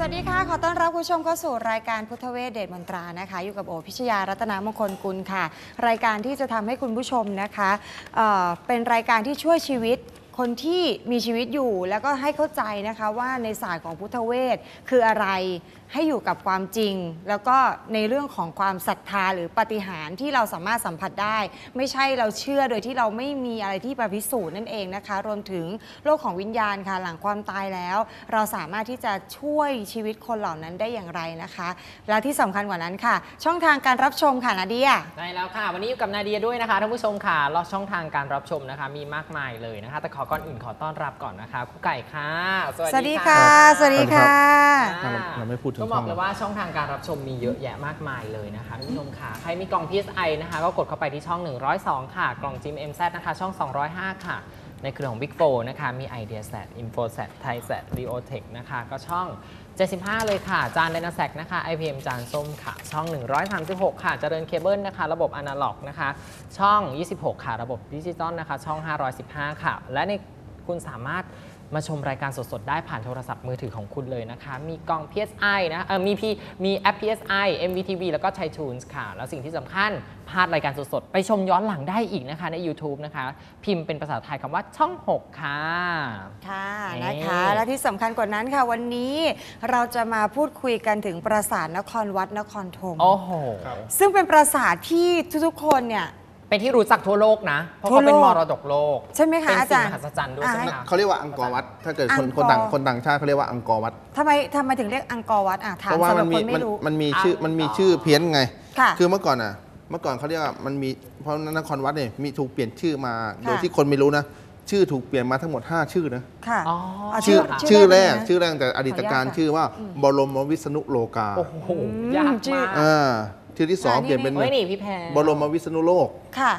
วัสดีค่ะขอต้อนรับคุณผู้ชมเข้าสู่รายการพุทธเวชเดชมนตรานะคะอยู่กับโอพิชยารัตนมงคลกุลค่ะรายการที่จะทำให้คุณผู้ชมนะคะเป็นรายการที่ช่วยชีวิตคนที่มีชีวิตอยู่แล้วก็ให้เข้าใจนะคะว่าในศาสตร์ของพุทธเวชคืออะไรให้อยู่กับความจริงแล้วก็ในเรื่องของความศรัทธาหรือปาฏิหาริย์ที่เราสามารถสัมผัสได้ไม่ใช่เราเชื่อโดยที่เราไม่มีอะไรที่มาพิสูจน์นั่นเองนะคะรวมถึงโลกของวิญญาณค่ะหลังความตายแล้วเราสามารถที่จะช่วยชีวิตคนเหล่านั้นได้อย่างไรนะคะและที่สำคัญกว่านั้นค่ะช่องทางการรับชมค่ะนาเดียได้แล้วค่ะวันนี้อยู่กับนาเดียด้วยนะคะท่านผู้ชมค่ะรอบช่องทางการรับชมนะคะมีมากมายเลยนะคะแต่ก่อนอื่นขอต้อนรับก่อนนะคะครูไก่ค่ะสวัสดีค่ะสวัสดีค่ะเราไม่พูดถึงก็บอกเลยว่าช่องทางการรับชมมีเยอะแยะมากมายเลยนะคะท่านผู้ชมค่ะใครมีกล่อง PSI นะคะก็กดเข้าไปที่ช่อง102ค่ะกล่องจิม MZ นะคะช่อง205ค่ะในเครือของ Big 4นะคะมี IdeaSat InfoSat ThaiSat ReoTech นะคะก็ช่อง75เลยค่ะจานไดนาแซกนะคะ IPM จานส้มค่ะช่อง136ค่ะเจริญเคเบิลนะคะระบบอนาล็อกนะคะช่อง26ค่ะระบบดิจิตอลนะคะช่อง515ค่ะและในคุณสามารถมาชมรายการสดๆได้ผ่านโทรศัพท์มือถือของคุณเลยนะคะมีกล่อง PSI นะมีแอป PSI MVTV แล้วก็ Thai Tunes ค่ะแล้วสิ่งที่สำคัญพลาดรายการสดๆไปชมย้อนหลังได้อีกนะคะใน YouTube นะคะพิมพ์เป็นภาษาไทยคำว่าช่อง6ค่ะค่ะนะคะและที่สำคัญกว่านั้นค่ะวันนี้เราจะมาพูดคุยกันถึงปราสาทนครวัดนครธมโอ้โหซึ่งเป็นปราสาทที่ทุกๆคนเนี่ยเป็นที่รู้จักทั่วโลกนะเพราะเขาเป็นมรดกโลกใช่ไหมคะอาจารย์เป็นสิ่งมหัศจรรย์ด้วยใช่ไหมคะเขาเรียกว่าอังกอร์วัดถ้าเกิดคนต่างชาติเขาเรียกว่าอังกอร์วัดทำไมถึงเรียกอังกอร์วัดถามเพราะว่าสำหรับคนไม่รู้มันมีชื่อเพี้ยนไงคือเมื่อก่อนเขาเรียกว่ามันมีเพราะนครวัดเนี่ยมีถูกเปลี่ยนชื่อมาโดยที่คนไม่รู้นะชื่อถูกเปลี่ยนมาทั้งหมด5ชื่อนะค่ะชื่อแรกแต่อดีตการชื่อว่าบรมวิษณุโลกาโอ้โหยากมากชื่อที่2เปลี่ยนเป็นบรมวิษณุโลกค่ะ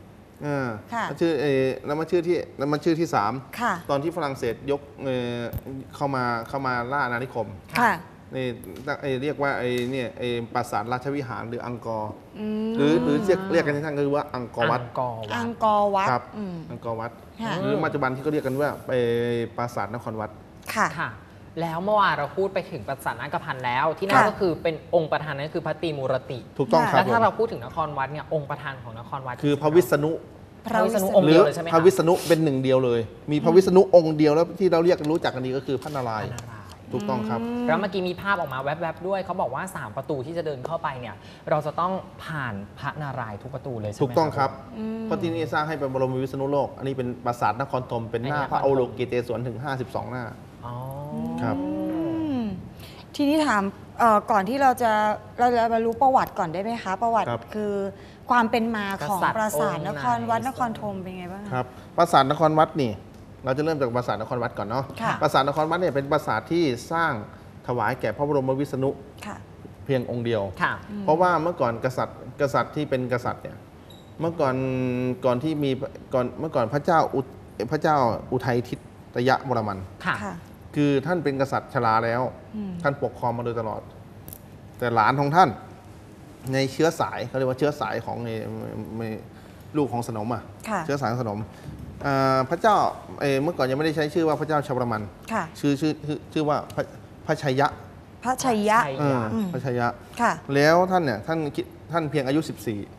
แล้วมาชื่อที่3ตอนที่ฝรั่งเศสยกเข้ามาล่าอาณานิคมนี่เรียกว่าปราสาทราชวิหารหรืออังกอร์หรือเรียกกันที่ท่านก็คือว่าอังกอร์วัดอังกอร์วัดครับอังกอร์วัดหรือปัจจุบันที่เขาเรียกกันว่าปราสาทนครวัดค่ะแล้วเมื่อวานเราพูดไปถึงปราสาทนาคพันธ์แล้วที่นั่นก็คือเป็นองค์ประธานนั่นคือพระตรีมูรติถูกต้องครับแล้วถ้าเราพูดถึงนครวัดเนี่ยองค์ประธานของนครวัดคือพระวิษณุองค์เดียวเลยใช่ไหมพระวิษณุเป็นหนึ่งเดียวเลยมีพระวิษณุองค์เดียวแล้วที่เรารู้จักกันดีก็คือพระนารายณ์ถูกต้องครับแล้วเมื่อกี้มีภาพออกมาแวบๆด้วยเขาบอกว่า3ประตูที่จะเดินเข้าไปเนี่ยเราจะต้องผ่านพระนารายณ์ทุกประตูเลยใช่ไหมถูกต้องครับเพราะที่นี่สร้างให้เป็นบรมวิษณุโลกอันนี้เป็นปราสาทนครธมเป็นหน้าพระอโลกิเตศวรถึง52หน้าครับทีนี้ถามก่อนที่เราจะมารู้ประวัติก่อนได้ไหมคะประวัติคือความเป็นมาของปราสาทนครวัดนครธมเป็นไงบ้างครับปราสาทนครวัดนี่เราจะเริ่มจากปราสาทนครวัดก่อนเนาะปราสาทนครวัดเนี่ยเป็นปราสาทที่สร้างถวายแก่พระบรมวิษณุเพียงองค์เดียวเพราะว่าเมื่อก่อนกษัตริย์ที่เป็นกษัตริย์เนี่ยเมื่อก่อนที่มีเมื่อก่อนพระเจ้าอุทัยทิตยวรมันคือท่านเป็นกษัตริย์ชราแล้วท่านปกครองมาโดยตลอดแต่หลานของท่านในเชื้อสายเขาเรียกว่าเชื้อสายของลูกของสนมเชื้อสายของสนมพระเจ้าเมื่อก่อนยังไม่ได้ใช้ชื่อว่าพระเจ้าชวรมันชื่อว่าพระชัยยะพระชัยยะแล้วท่านเนี่ยท่านเพียงอายุ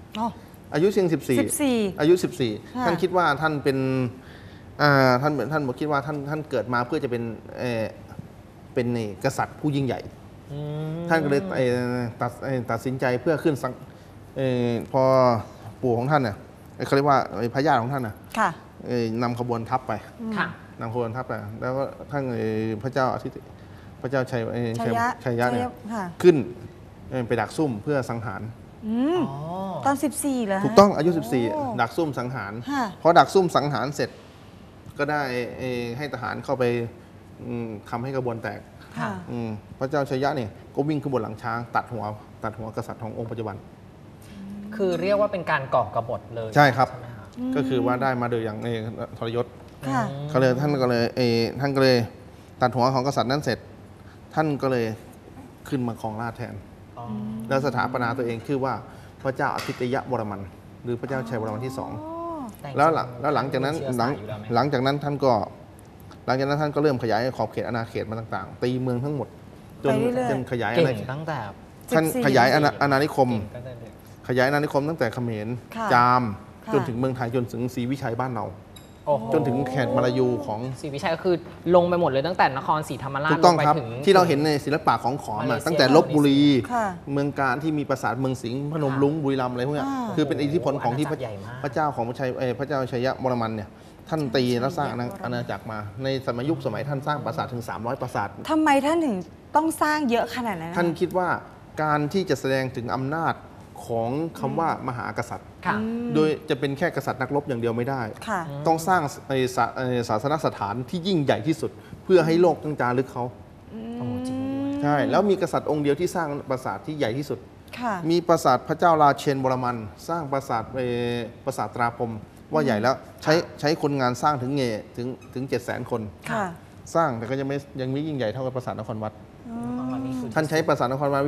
14อายุเพียง14อายุ14ท่านคิดว่าท่านเป็นท่านบอกคิดว่าท่านเกิดมาเพื่อจะเป็นกษัตริย์ผู้ยิ่งใหญ่ท่านก็เลยตัดสินใจเพื่อขึ้นพอปู่ของท่านเนี่ยเขาเรียกว่าพญาของท่านนำขบวนทัพไปแล้วก็ท่านพระเจ้าชัยยะเนี่ยขึ้นไปดักซุ่มเพื่อสังหารตอน14เหรอถูกต้องอายุ14ดักซุ่มสังหารพอดักซุ่มสังหารเสร็จก็ได้ให้ทหารเข้าไปทำให้กระบวนแตกพระเจ้าชัยยะเนี่ยก็วิ่งขึ้นบนหลังช้างตัดหัวกษัตริย์ขององค์ปัจจุบันคือเรียกว่าเป็นการก่อกบฏเลยใช่ครับก็คือว่าได้มาโดยอย่างทรยศท่านก็เลยตัดหัวของกษัตริย์นั้นเสร็จท่านก็เลยขึ้นมาครองราชย์แทนแล้วสถาปนาตัวเองชื่อว่าพระเจ้าอทิตยวรมัน หรือพระเจ้าชัยวรมันที่2แล้วหลังจากนั้นท่านก็เริ่มขยายขอบเขตอาณาเขตมาต่างๆตีเมืองทั้งหมดจนไปเรื่อยๆจนขยายเก่งตั้งแต่ท่าน 14 ขยายอาณานิคมเก่งตั้งแต่เด็กขยายอาณานิคมตั้งแต่เขมรค่ะจามค่ะจนถึงเมืองไทยจนถึงศรีวิชัยบ้านเราโอ้โหจนถึงแขกมาลายูของศรีวิชัยก็คือลงไปหมดเลยตั้งแต่นครศรีธรรมราชถูกต้องลไปครับถึงที่เราเห็นในศิลปะของขอมมาเลอะเซียตั้งแต่ลบบุรีค่ะเมืองการที่มีปราสาทเมืองสิงห์พนมค่ะรุ้งบุรีรัมย์อะไรพวกเนี้ยอ่าคือเป็นอิทธิพลของที่อาณาจักรใหญ่มากพระเจ้าของพระเจ้าชัยวรมันเนี่ยท่านตีและสร้างอาณาจักรมา ในสมัยยุคสมัยท่านสร้างปราสาทถึง 300 ปราสาททำไมท่านถึงต้องสร้างเยอะขนาดนั้นท่านคิดว่าการที่จะแสดงถึงอำนาจของคำว่ามหากษัตริย์ค่ะโดยจะเป็นแค่กษัตริย์นักรบอย่างเดียวไม่ได้ค่ะต้องสร้างศาสนสถานที่ยิ่งใหญ่ที่สุด เพื่อให้โลกต้องจารึกเขาโอ้จริงด้วยใช่แล้วมีกษัตริย์องค์เดียวที่สร้างปราสาทที่ใหญ่ที่สุดค่ะมีปราสาทพระเจ้าราเชนบรมัน สร้างปราสาทปราสาทตราพรหมว่าใหญ่แล้วใช้คนงานสร้างถึง 700,000 คนค่ะสร้างแต่ก็ยังไม่ยิ่งใหญ่เท่ากับปราสาทนครวัดวันนี้คือท่านใช้ปราสาทนครวัด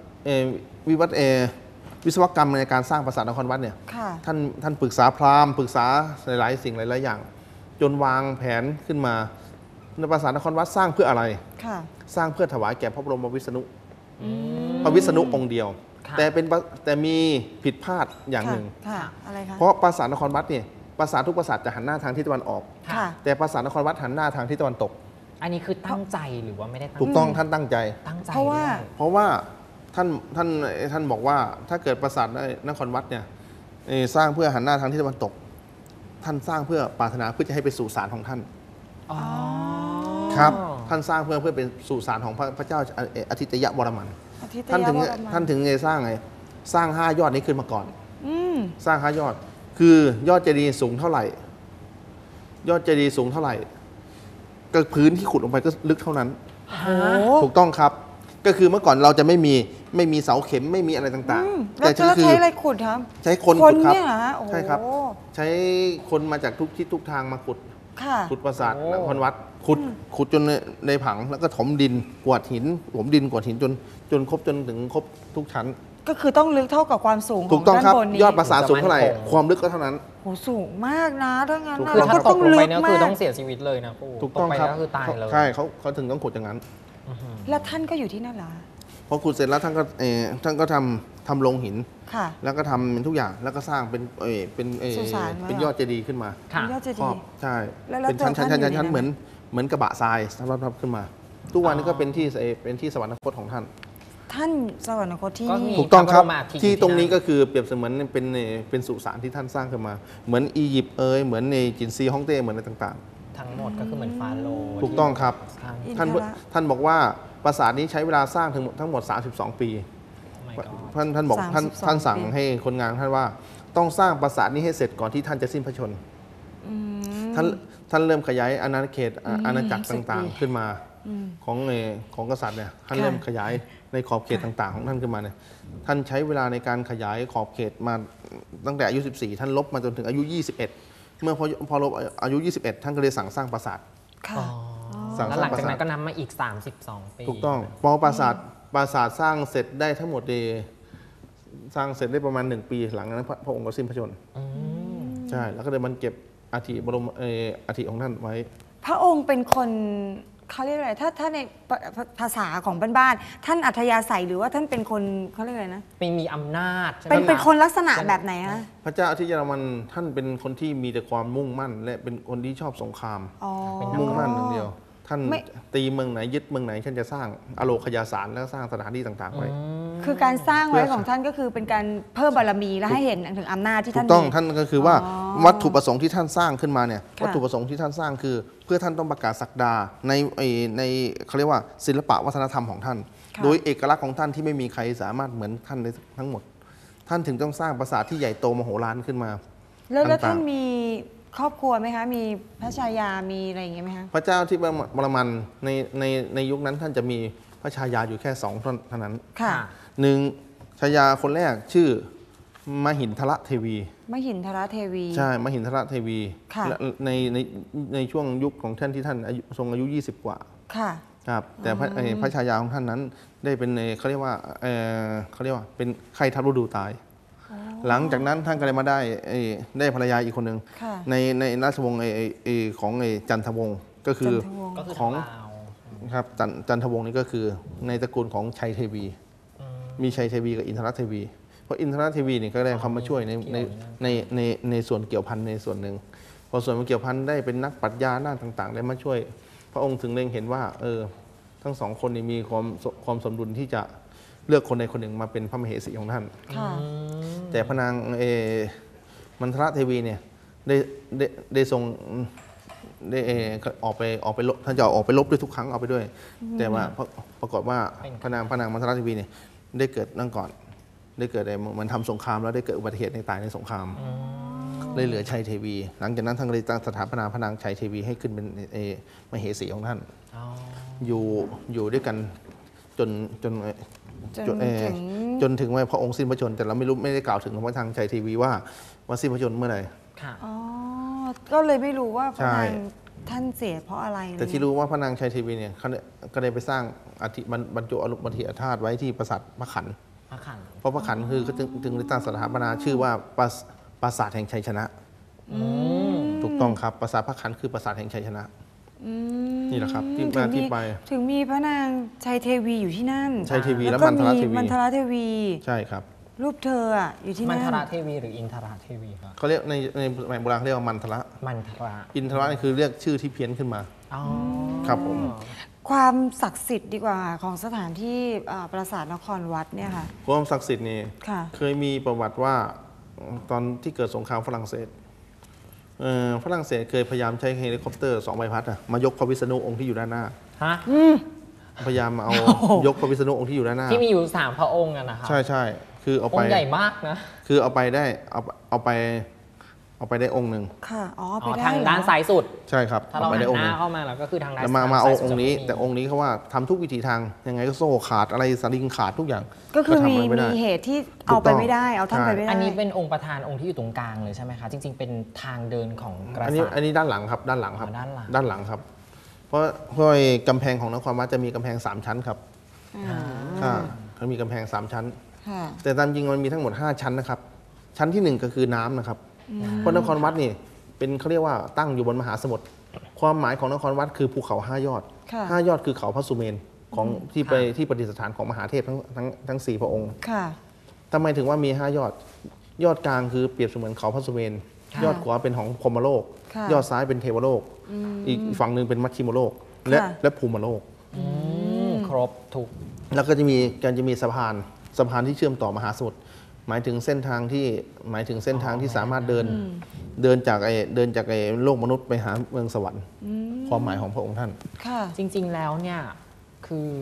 วิศวกรรมในการสร้างปราสาทนครวัดเนี่ยค่ะท่านปรึกษาพราหมณ์ปรึกษาหลายๆสิ่งหลายๆอย่าง จนวางแผนขึ้นมาในปราสาทนครวัดสร้างเพื่ออะไรค่ะสร้างเพื่อถวายแก่พระบรมวิษณุพระวิษณุองค์เดียวค่ะแต่มีผิดพลาดอย่างหนึ่งค่ะ อะไรคะเพราะปราสาทนครวัดเนี่ยปราสาททุกปราสาทจะหันหน้าทางทิศตะวันออกค่ะแต่ปราสาทนครวัดหันหน้าทางทิศตะวันตกอันนี้คือตั้งใจหรือว่าไม่ได้ตั้งถูกต้องท่านตั้งใจตั้งใจเพราะว่าด้วยเพราะว่าท่านบอกว่าถ้าเกิดปราสาทนครวัดเนี่ยสร้างเพื่อหันหน้าทางทิศตะวันตก ท่านสร้างเพื่อปรารถนาเพื่อจะให้ไปสู่ศาลของท่านอ๋อครับ ท่านสร้างเพื่อเป็นสู่ศาลของพระเจ้าอาทิตยวรมันอาทิตท่านยถึงวรมันท่านถึงสร้างสร้าง5 ยอดนี้ขึ้นมาก่อนอืมสร้าง5 ยอด คือยอดเจดีย์สูงเท่าไหร่ ยอดเจดีย์สูงเท่าไหร่ ก็พื้นที่ขุดลงไปก็ลึกเท่านั้นโอ้ถูกต้องครับ ก็คือเมื่อก่อนเราจะไม่มีเสาเข็มไม่มีอะไรต่างอืมๆแล้วก็จะคืใช้อะไรขุดครับใช้คนคนขุดครับเนี่ยเหรอฮะโอ้โหใช่ครับ ใช้คนมาจากทุกทิศทุกทางมาขุดค่ะขุดปราสาทโอ้นครวัดขุดจนในผังแล้วก็ถมดินกวาดหินถมดินกวาดหินจนครบจนถึงครบทุกชั้นก็คือต้องลึกเท่ากับความสูงขถูอก งต้องด้านครับบนนี้ยอดปราสาทสูงเท่าไหร่จะมั่นคงความลึกก็เท่านั้นโหสูงมากนะถ้างั้นถูกนะคือต้ถ้าก็ตกลงไปเนี่ยลึคือมากต้องเสียชีวิตเลยนะปู่ถูกต้องไปครับแล้วคือตายเลยใช่เขาถึงต้องขุดอย่างนั้นอื้อหือแล้วท่านก็อยู่ที่นั่นเหรอพอขุดเสร็จแล้วท่านก็ทำโรงหินค่ะแล้วก็ทำเป็นทุกอย่างแล้วก็สร้างเป็นสุสานไว้เป็นยอดเจดีย์ขึ้นมาค่ะยอดเจครดีอบย์ใช่แล้วเป็นชั้นตัวชั้นท่านชั้นอยู่ในนั้นเหมือนกระบะทรายทับขึ้นมา ทุกวันนี้ก็เป็นที่สวรรคตของท่านท่านสวรรคตที่ก็นี่มีถูกต้องครับพะบมอาทิที่ตรงนี้อยู่ก็คือเปรียบเสมือนเป็นสุสานที่ท่านสร้างขึ้นมา เหมือนอียิปต์เหมือนในจินซีฮ่องเต้เหมือนอะไรต่างทั้งหมดก็คือเหมือนฟาโรห์ถูกต้องครับสร้างอินๆ ท่านบอกว่าปราสาทนี้ใช้เวลาสร้างทั้งหมด 32 ปี My God ท่านบอก 32 ท่านสั่งปีให้คนงานท่านว่าต้องสร้างปราสาทนี้ให้เสร็จก่อนที่ท่านจะสิ้นพระชนม์อืมท่านเริ่มขยายอาณาเขตอาณาจักร 10 ต่างปีๆ ขึ้นมาอืมของกษัตริย์เนี่ยท่านค่ะเริ่มขยายในขอบเขตต่างๆ ของท่านขึ้นมาเนี่ยท่านใช้เวลาในการขยายขอบเขตมาตั้งแต่อายุ 14 ท่านลบมาจนถึงอายุ 21 เมื่อพอลบอายุ 21 ท่านก็เลยสั่งสร้างปราสาทค่ะอ๋อสั่งแล้วหลังจากสร้างปราสาทนั้นก็นำมาอีก 32 ปีถูกต้องพอปราสาทสร้างเสร็จได้ทั้งหมดสร้างเสร็จได้ประมาณ 1 ปีหลังจากนั้นพระองค์ก็สิ้นพระชนม์อืมใช่แล้วก็เลยมันเก็บอัฐิบรมอัฐิของท่านไว้พระองค์เป็นคนเขาเรียกอะไรถ้าในภาษาของบ้านๆท่านอัธยาศัยหรือว่าท่านเป็นคนเขาเรียกอะไรนะไม่มีอำนาจใช่ไหมเป็นคะคนลักษณะแบบไหนคะพระเจ้าอาทิตย์เยอรมันท่านเป็นคนที่มีแต่ความมุ่งมั่น และเป็นคนที่ชอบสงครามอ๋อมุ่งมั่นอย่างเดียว ท่านไม่ตีเมืองไหนยึดเมืองไหนท่านจะสร้างอโลคยาสารแล้วสร้างสถานที่ต่างๆไว้คือการสร้างไว้เพื่อของท่านก็คือเป็นการเพิ่มบารมีและให้เห็นถึงอำนาจที่ถูท่านกต้องมีท่านก็คือว่าอ๋อวัตถุประสงค์ที่ท่านสร้างขึ้นมาเนี่ยค่ะวัตถุประสงค์ที่ท่านสร้างคือ เพื่อท่านต้องประกาศศักดาในเขาเรียกว่าศิลปะวัฒนธรรมของท่าน โดยเอกลักษณ์ของท่านที่ไม่มีใครสามารถเหมือนท่านได้ทั้งหมด ท่านถึงต้องสร้างปราสาทที่ใหญ่โตมโหฬารขึ้นมาแล้วต่างๆท่านมีครอบครัวไหมคะ มีพระชายามีอะไรอย่างเงี้ยไหมคะพระเจ้าที่บรมันในยุคนั้นท่านจะมีพระชายาอยู่แค่2เท่านั้นค่ะหนึ่งชายาคนแรกชื่อมหินทระเทวีมหินทรเทวีใช่มหินทระเทวีค่ะและในช่วงยุคของท่านที่ท่านทรงอายุ 20 กว่าค่ะครับแต่พระชายาของท่านนั้นได้เป็นเขาเรียกว่าเป็นไข้ทับฤดูตาย หลังจากนั้นท่านก็เลยมาได้ภรรยาอีกคนหนึ่งค่ะในราชวงศ์ของจันทวงศ์ก็คือจันทวงศ์ก็คือของลาวครับจันทวงศ์นี่ก็คือในตระกูลของชัยเทวี มีชัยเทวีกับอินทรเทวี เพราะอินทรเทวีนี่ก็ได้เขามาช่วยในส่วนเกี่ยวพันในส่วนหนึ่งพอส่วนมันเกี่ยวพันได้เป็นนักปรัชญาด้านต่างๆได้มาช่วย พระองค์ถึงเล็งเห็นว่าทั้งสองคนนี้มีความสมดุลที่จะเลือกคนใดคนหนึ่งมาเป็นพระมเหสีของท่าน แต่พระนางมันทรเทวีเนี่ยได้ทรงได้ออกไปลบท่านจะออกไปลบด้วยทุกครั้งเอาไปด้วย แต่ว่าปรากฏว่าพระนางมันทรเทวีเนี่ยได้เกิดนั่งก่อนได้เกิดมันทำสงครามแล้วได้เกิดอุบัติเหตุในตายในสงครามเลยเหลือชัยเทวี หลังจากนั้นท่านเลยตั้งสถาปนาพระนางชัยเทวีให้ขึ้นเป็นมเหสีของท่านอยู่ด้วยกันจนถึงว่าพระองค์สิ้นพระชนม์แต่เราไม่ได้กล่าวถึงพระทางชัยเทวีว่าสิ้นพระชนม์เมื่อไหร่ก็เลยไม่รู้ว่าพระนางท่านเสียเพราะอะไรแต่ที่รู้ว่าพระนางชัยเทวีเนี่ยก็ได้ไปสร้างบรรจุอนุปฏิธาตุไว้ที่ปราสาทพระขันเพราะพระขันคือจึงได้ตั้งสถาปนาชื่อว่าปราสาทแห่งชัยชนะถูกต้องครับปราสาทพระขันคือปราสาทแห่งชัยชนะนี่แหละครับที่มาที่ไปถึงมีพระนางชัยเทวีอยู่ที่นั่นชัยเทวีและมันทรเทวีใช่ครับรูปเธออยู่ที่นั่นมันทรเทวีหรืออินทรเทวีครับเขาเรียกในสมัยโบราณเรียกว่ามันทรอินทรนี่คือเรียกชื่อที่เพี้ยนขึ้นมาครับผมความศักดิ์สิทธิ์ดีกว่าของสถานที่ปราสาทนครวัดเนี่ยค่ะความศักดิ์สิทธิ์นี่เคยมีประวัติว่าตอนที่เกิดสงครามฝรั่งเศสเคยพยายามใช้เฮลิคอปเตอร์2 ใบพัดมายกพระวิษณุองค์ที่อยู่ด้านหน้าพยายามเอายกพระวิษณุองค์ที่อยู่ด้านหน้าที่มีอยู่3 พระองค์นะครับใช่คือเอาไปองค์ใหญ่มากนะคือเอาไปได้องค์หนึ่งค่ะไปทางด้านซ้ายสุดใช่ครับถ้าเราหันหน้าเข้ามาแล้วก็คือทางด้านมาองค์นี้แต่องค์นี้เขาว่าทำทุกวิถีทางยังไงก็โซ่ขาดอะไรสลิงขาดทุกอย่างก็คือมีเหตุที่เอาไปไม่ได้เอาท่านไปไม่ได้อันนี้เป็นองค์ประธานองค์ที่อยู่ตรงกลางเลยใช่ไหมคะจริงๆเป็นทางเดินของกษัตริย์อันนี้ด้านหลังครับด้านหลังครับเพราะกำแพงของนครวัดจะมีกำแพง3 ชั้นครับเขามีกำแพง3 ชั้นแต่ตามจริงมันมีทั้งหมด5 ชั้นนะครับชั้นที่1ก็คือน้ำนะครับเพราะนครวัดนี่เป็นเขาเรียกว่าตั้งอยู่บนมหาสมุทรความหมายของนครวัดคือภูเขา5 ยอด5 ยอดคือเขาพระสุเมนของที่ประดิษฐานของมหาเทพทั้ง4 พระองค์ทำไมถึงว่ามี5 ยอดยอดกลางคือเปรียบเสมือนเขาพระสุเมนยอดขวาเป็นของพรหมโลกยอดซ้ายเป็นเทวโลกอีกฝั่งหนึ่งเป็นมัชชิมโลกและภูมิโลกครบถูกแล้วก็จะมีสะพานที่เชื่อมต่อมหาสมุทรหมายถึงเส้นทางที่สามารถเดินจากโลกมนุษย์ไปหาเมืองสวรรค์ความหมายของพระองค์ท่านจริงๆแล้วเนี่ยคือก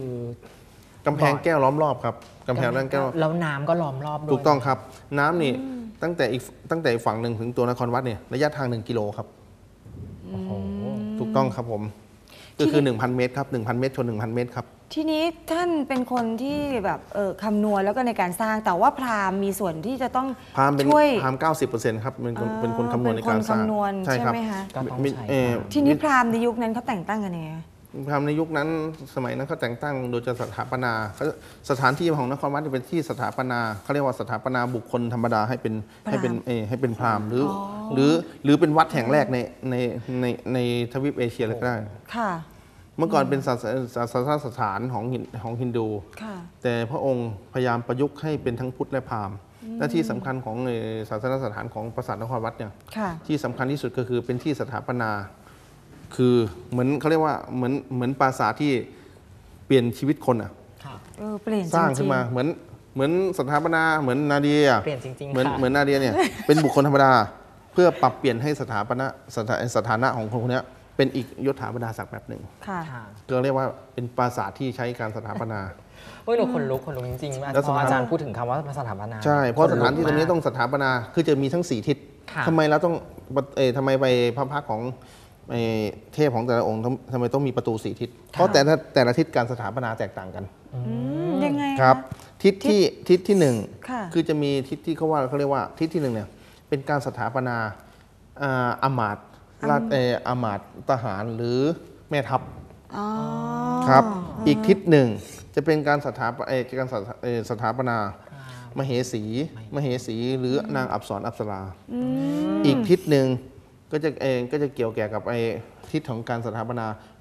ำแพงแก้วล้อมรอบครับกำแพงด้านแก้วแล้วน้ำก็ล้อมรอบด้วยถูกต้องครับน้ำนี่ตั้งแต่ฝั่งหนึ่งถึงตัวนครวัดเนี่ยระยะทาง1 กิโลครับถูกต้องครับผมก็คือ 1,000 เมตรครับ 1,000 เมตรชน 1,000 เมตรครับทีนี้ท่านเป็นคนที่แบบคำนวณแล้วก็ในการสร้างแต่ว่าพราหมณ์มีส่วนที่จะต้องช่วยพราหมณ์ 90% ครับเป็นคนคำนวณในการสร้างใช่ไหมคะทีนี้พราหมณ์ในยุคนั้นเขาแต่งตั้งกันยังไงพราหมณ์ในยุคนั้นสมัยนั้นเขาแต่งตั้งโดยจะสถาปนาสถานที่ของนครวัดเป็นที่สถาปนาเขาเรียกว่าสถาปนาบุคคลธรรมดาให้เป็นพราหมณ์หรือเป็นวัดแห่งแรกในทวีปเอเชียเลยก็ได้เมื่อก่อนเป็นศาสนสถานของฮินดูแต่พระองค์พยายามประยุกต์ให้เป็นทั้งพุทธและพราหมณ์และที่สำคัญของศาสนสถานของปราสาทนครวัดเนี่ยที่สำคัญที่สุดก็คือเป็นที่สถาปนาคือเหมือนเขาเรียกว่าเหมือนปราสาทที่เปลี่ยนชีวิตคนสร้างขึ้นมาเหมือนสถาปนาเหมือนนาเดียเปลี่ยนจริงๆเหมือนนาเดียเนี่ยเป็นบุคคลธรรมดาเพื่อปรับเปลี่ยนให้สถานะของคนคนนี้เป็นอีกยศถาบรรดาศักดิ์แบบหนึ่งก็เรียกว่าเป็นปราสาทที่ใช้การสถาปนาหนูคนลุกจริงๆพออาจารย์พูดถึงคำว่าสถาปนาใช่เพราะสถานที่ตรงนี้ต้องสถาปนาคือจะมีทั้ง4 ทิศทำไมเราต้องทำไมไปพระพักของเทพของแต่ละองค์ทำไมต้องมีประตู4 ทิศเพราะแต่ละทิศการสถาปนาแตกต่างกันยังไงครับทิศที่1คือจะมีทิศที่เขาเรียกว่าทิศที่1เนี่ยเป็นการสถาปนาอมาตย์อามาตย์ทหารหรือแม่ทัพครับอีกทิศหนึ่งจะเป็นการสถาปนามเหสีหรือนางอัปสรอัปสราอีกทิศหนึ่งก็จะเกี่ยวแก่กับทิศของการสถาปนา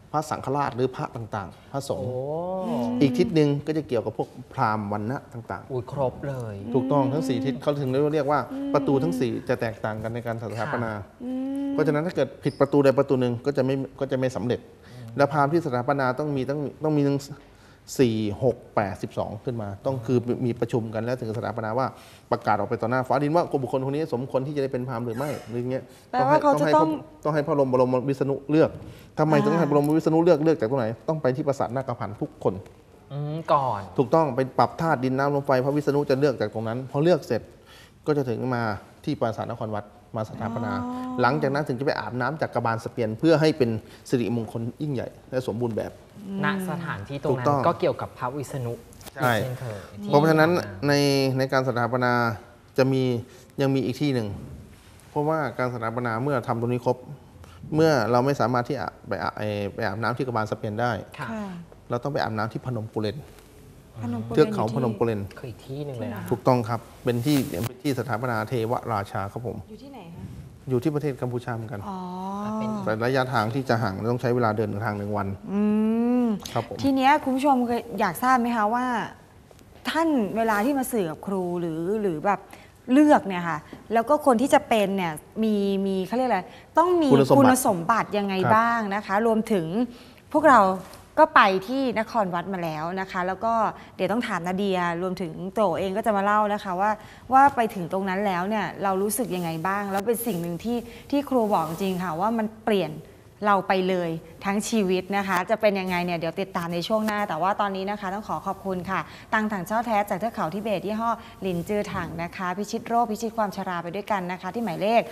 พระสังฆราชหรือพระต่างๆ พระสงฆ์โอ้อีกทิศหนึ่งก็จะเกี่ยวกับพวกพราหมณ์วรรณะต่างอุ้ยครบเลยๆ ถูกต้องทั้ง 4 ทิศเขาถึงเรียกว่าประตูทั้ง 4 จะแตกต่างกันในการสถาปนา เพราะฉะนั้นถ้าเกิดผิดประตูใดประตูหนึ่งก็จะไม่สำเร็จ และพราหมณ์ที่สถาปนาต้องมีทั้ง4 6 8 12 ขึ้นมาต้องคือมีประชุมกันแล้วถึงสถาปนาว่าประกาศออกไปต่อหน้าฟ้าดินว่าบุคคลคนนี้สมควรที่จะได้เป็นพราหมณ์หรือไม่หรืออย่างเงี้ยแปลว่าเขาจะต้องให้พระบรมวิษณุเลือกทำไมต้องให้พระบรมวิษณุเลือกจากตรงไหนต้องไปที่ปราสาทนาคพันธ์ทุกคนก่อนถูกต้องไปปรับธาตุดินน้ำลมไฟพระวิษณุจะเลือกจากตรงนั้นพอเลือกเสร็จก็จะถึงมาที่ปราสาทนครวัดมาสถาปนา หลังจากนั้นถึงจะไปอาบน้ำจากกบาลสเปียนเพื่อให้เป็นสิริมงคลยิ่งใหญ่และสมบูรณ์แบบณสถานที่ตรงถูกนั้ต้อน งก็เกี่ยวกับพระวิษณุใช่เช่นเคยเพราะฉะนั้นในการสถาปนาจะยังมีอีกที่หนึ่งเพราะว่าการสถาปนาเมื่อทำตรงนี้ครบ เมื่อเราไม่สามารถที่ไปอาบน้ำที่กบาลสเปียนได้ค่ะเราต้องไปอาบน้ำที่พนมกุเรนพนมกุเรนเทือกเขาพนมกุเรนคืออีกที่หนึ่งเลยนะถูกต้องครับเป็นที่สถาปนาเทวราชาครับผมอยู่ที่ไหนคะอยู่ที่ประเทศกัมพูชาเหมือนกันอ๋อแต่ระยะทางที่จะห่างต้องใช้เวลาเดินทาง1 วันอืมครับผมทีเนี้ยคุณผู้ชมเคยอยากทราบไหมคะว่า ท่านเวลาที่มาสื่อกับครูหรือแบบเลือกเนี่ยค่ะแล้วก็คนที่จะเป็นเนี่ยมีเขาเรียกอะไรต้องมีคุณสมบัติยังไงบ้างนะคะ รวมถึงพวกเราก็ไปที่นครวัดมาแล้วนะคะ แล้วก็เดี๋ยวต้องถามนาเดียรวมถึงโตเองก็จะมาเล่านะคะว่าไปถึงตรงนั้นแล้วเนี่ยเรารู้สึกยังไงบ้าง แล้วเป็นสิ่งหนึ่งที่ครูบอกจริงๆค่ะว่ามันเปลี่ยนเราไปเลยทั้งชีวิตนะคะจะเป็นยังไงเนี่ยเดี๋ยวติดตามในช่วงหน้าแต่ว่าตอนนี้นะคะต้องขอขอบคุณค่ะตังถังเจ้าแท้จากเทือกเขาทิเบตยี่ห้อลินจือถังนะคะพิชิตโรคพิชิตความชราไปด้วยกันนะคะที่หมายเลข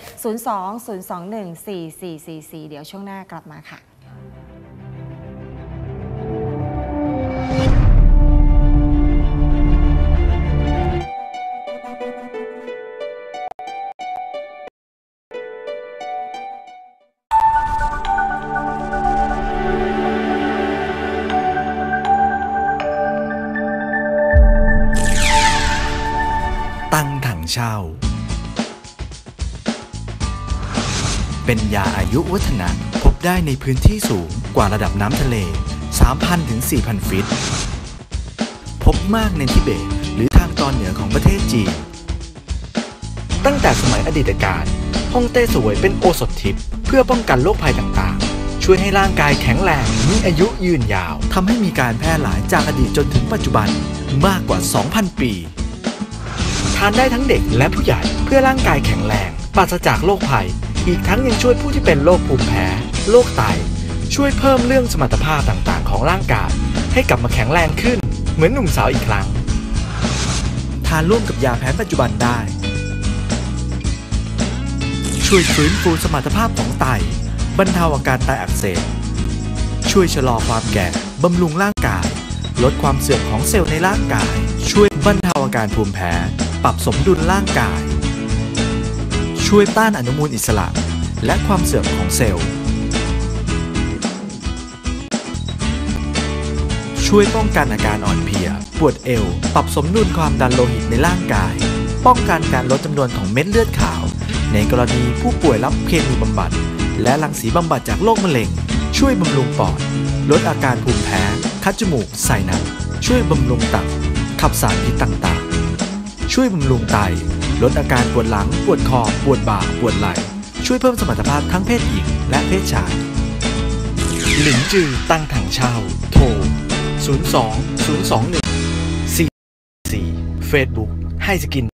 02-021-4444 เดี๋ยวช่วงหน้ากลับมาค่ะตั้งถังเช่าเป็นยาอายุวัฒนะพบได้ในพื้นที่สูงกว่าระดับน้ำทะเล 3,000 ถึง 4,000 ฟิตพบมากในทิเบตหรือทางตอนเหนือของประเทศจีนตั้งแต่สมัยอดีตการฮ่องเต้เสวยเป็นโอสถทิพย์เพื่อป้องกันโรคภัยต่างๆช่วยให้ร่างกายแข็งแรงมีอายุยืนยาวทำให้มีการแพร่หลายจากอดีตจนถึงปัจจุบันมากกว่า 2,000 ปีทานได้ทั้งเด็กและผู้ใหญ่เพื่อร่างกายแข็งแรงปราศจากโรคภัยอีกทั้งยังช่วยผู้ที่เป็นโรคภูมิแพ้โรคไตช่วยเพิ่มเรื่องสมรรถภาพต่างๆของร่างกายให้กลับมาแข็งแรงขึ้นเหมือนหนุ่มสาวอีกครั้งทานร่วมกับยาแผนปัจจุบันได้ช่วยฟื้นฟูสมรรถภาพของไตบรรเทาอาการไตอักเสบช่วยชะลอความแก่บำรุงร่างกายลดความเสื่อมของเซลล์ในร่างกายช่วยบรรเทาอาการภูมิแพ้ปรับสมดุลร่างกายช่วยต้านอนุมูลอิสระและความเสื่อมของเซลล์ช่วยป้องกันอาการอ่อนเพลียปวดเอวปรับสมดุลความดันโลหิตในร่างกายป้องกันการลดจำนวนของเม็ดเลือดขาวในกรณีผู้ป่วยรับเคมีบำบัดและรังสีบำบัดจากโรคมะเร็งช่วยบำรุงปอดลดอาการภูมิแพ้คัดจมูกไซนัสช่วยบำรุงตับขับสารพิษต่างๆช่วยบำรุงไตลดอาการปวดหลังปวดคอปวดบ่าปวดไหล่ช่วยเพิ่มสมรรถภาพทั้งเพศหญิงและเพศชายหลินจือตั้งถังเช่าโทร 02-021-44 Facebook ให้สกิน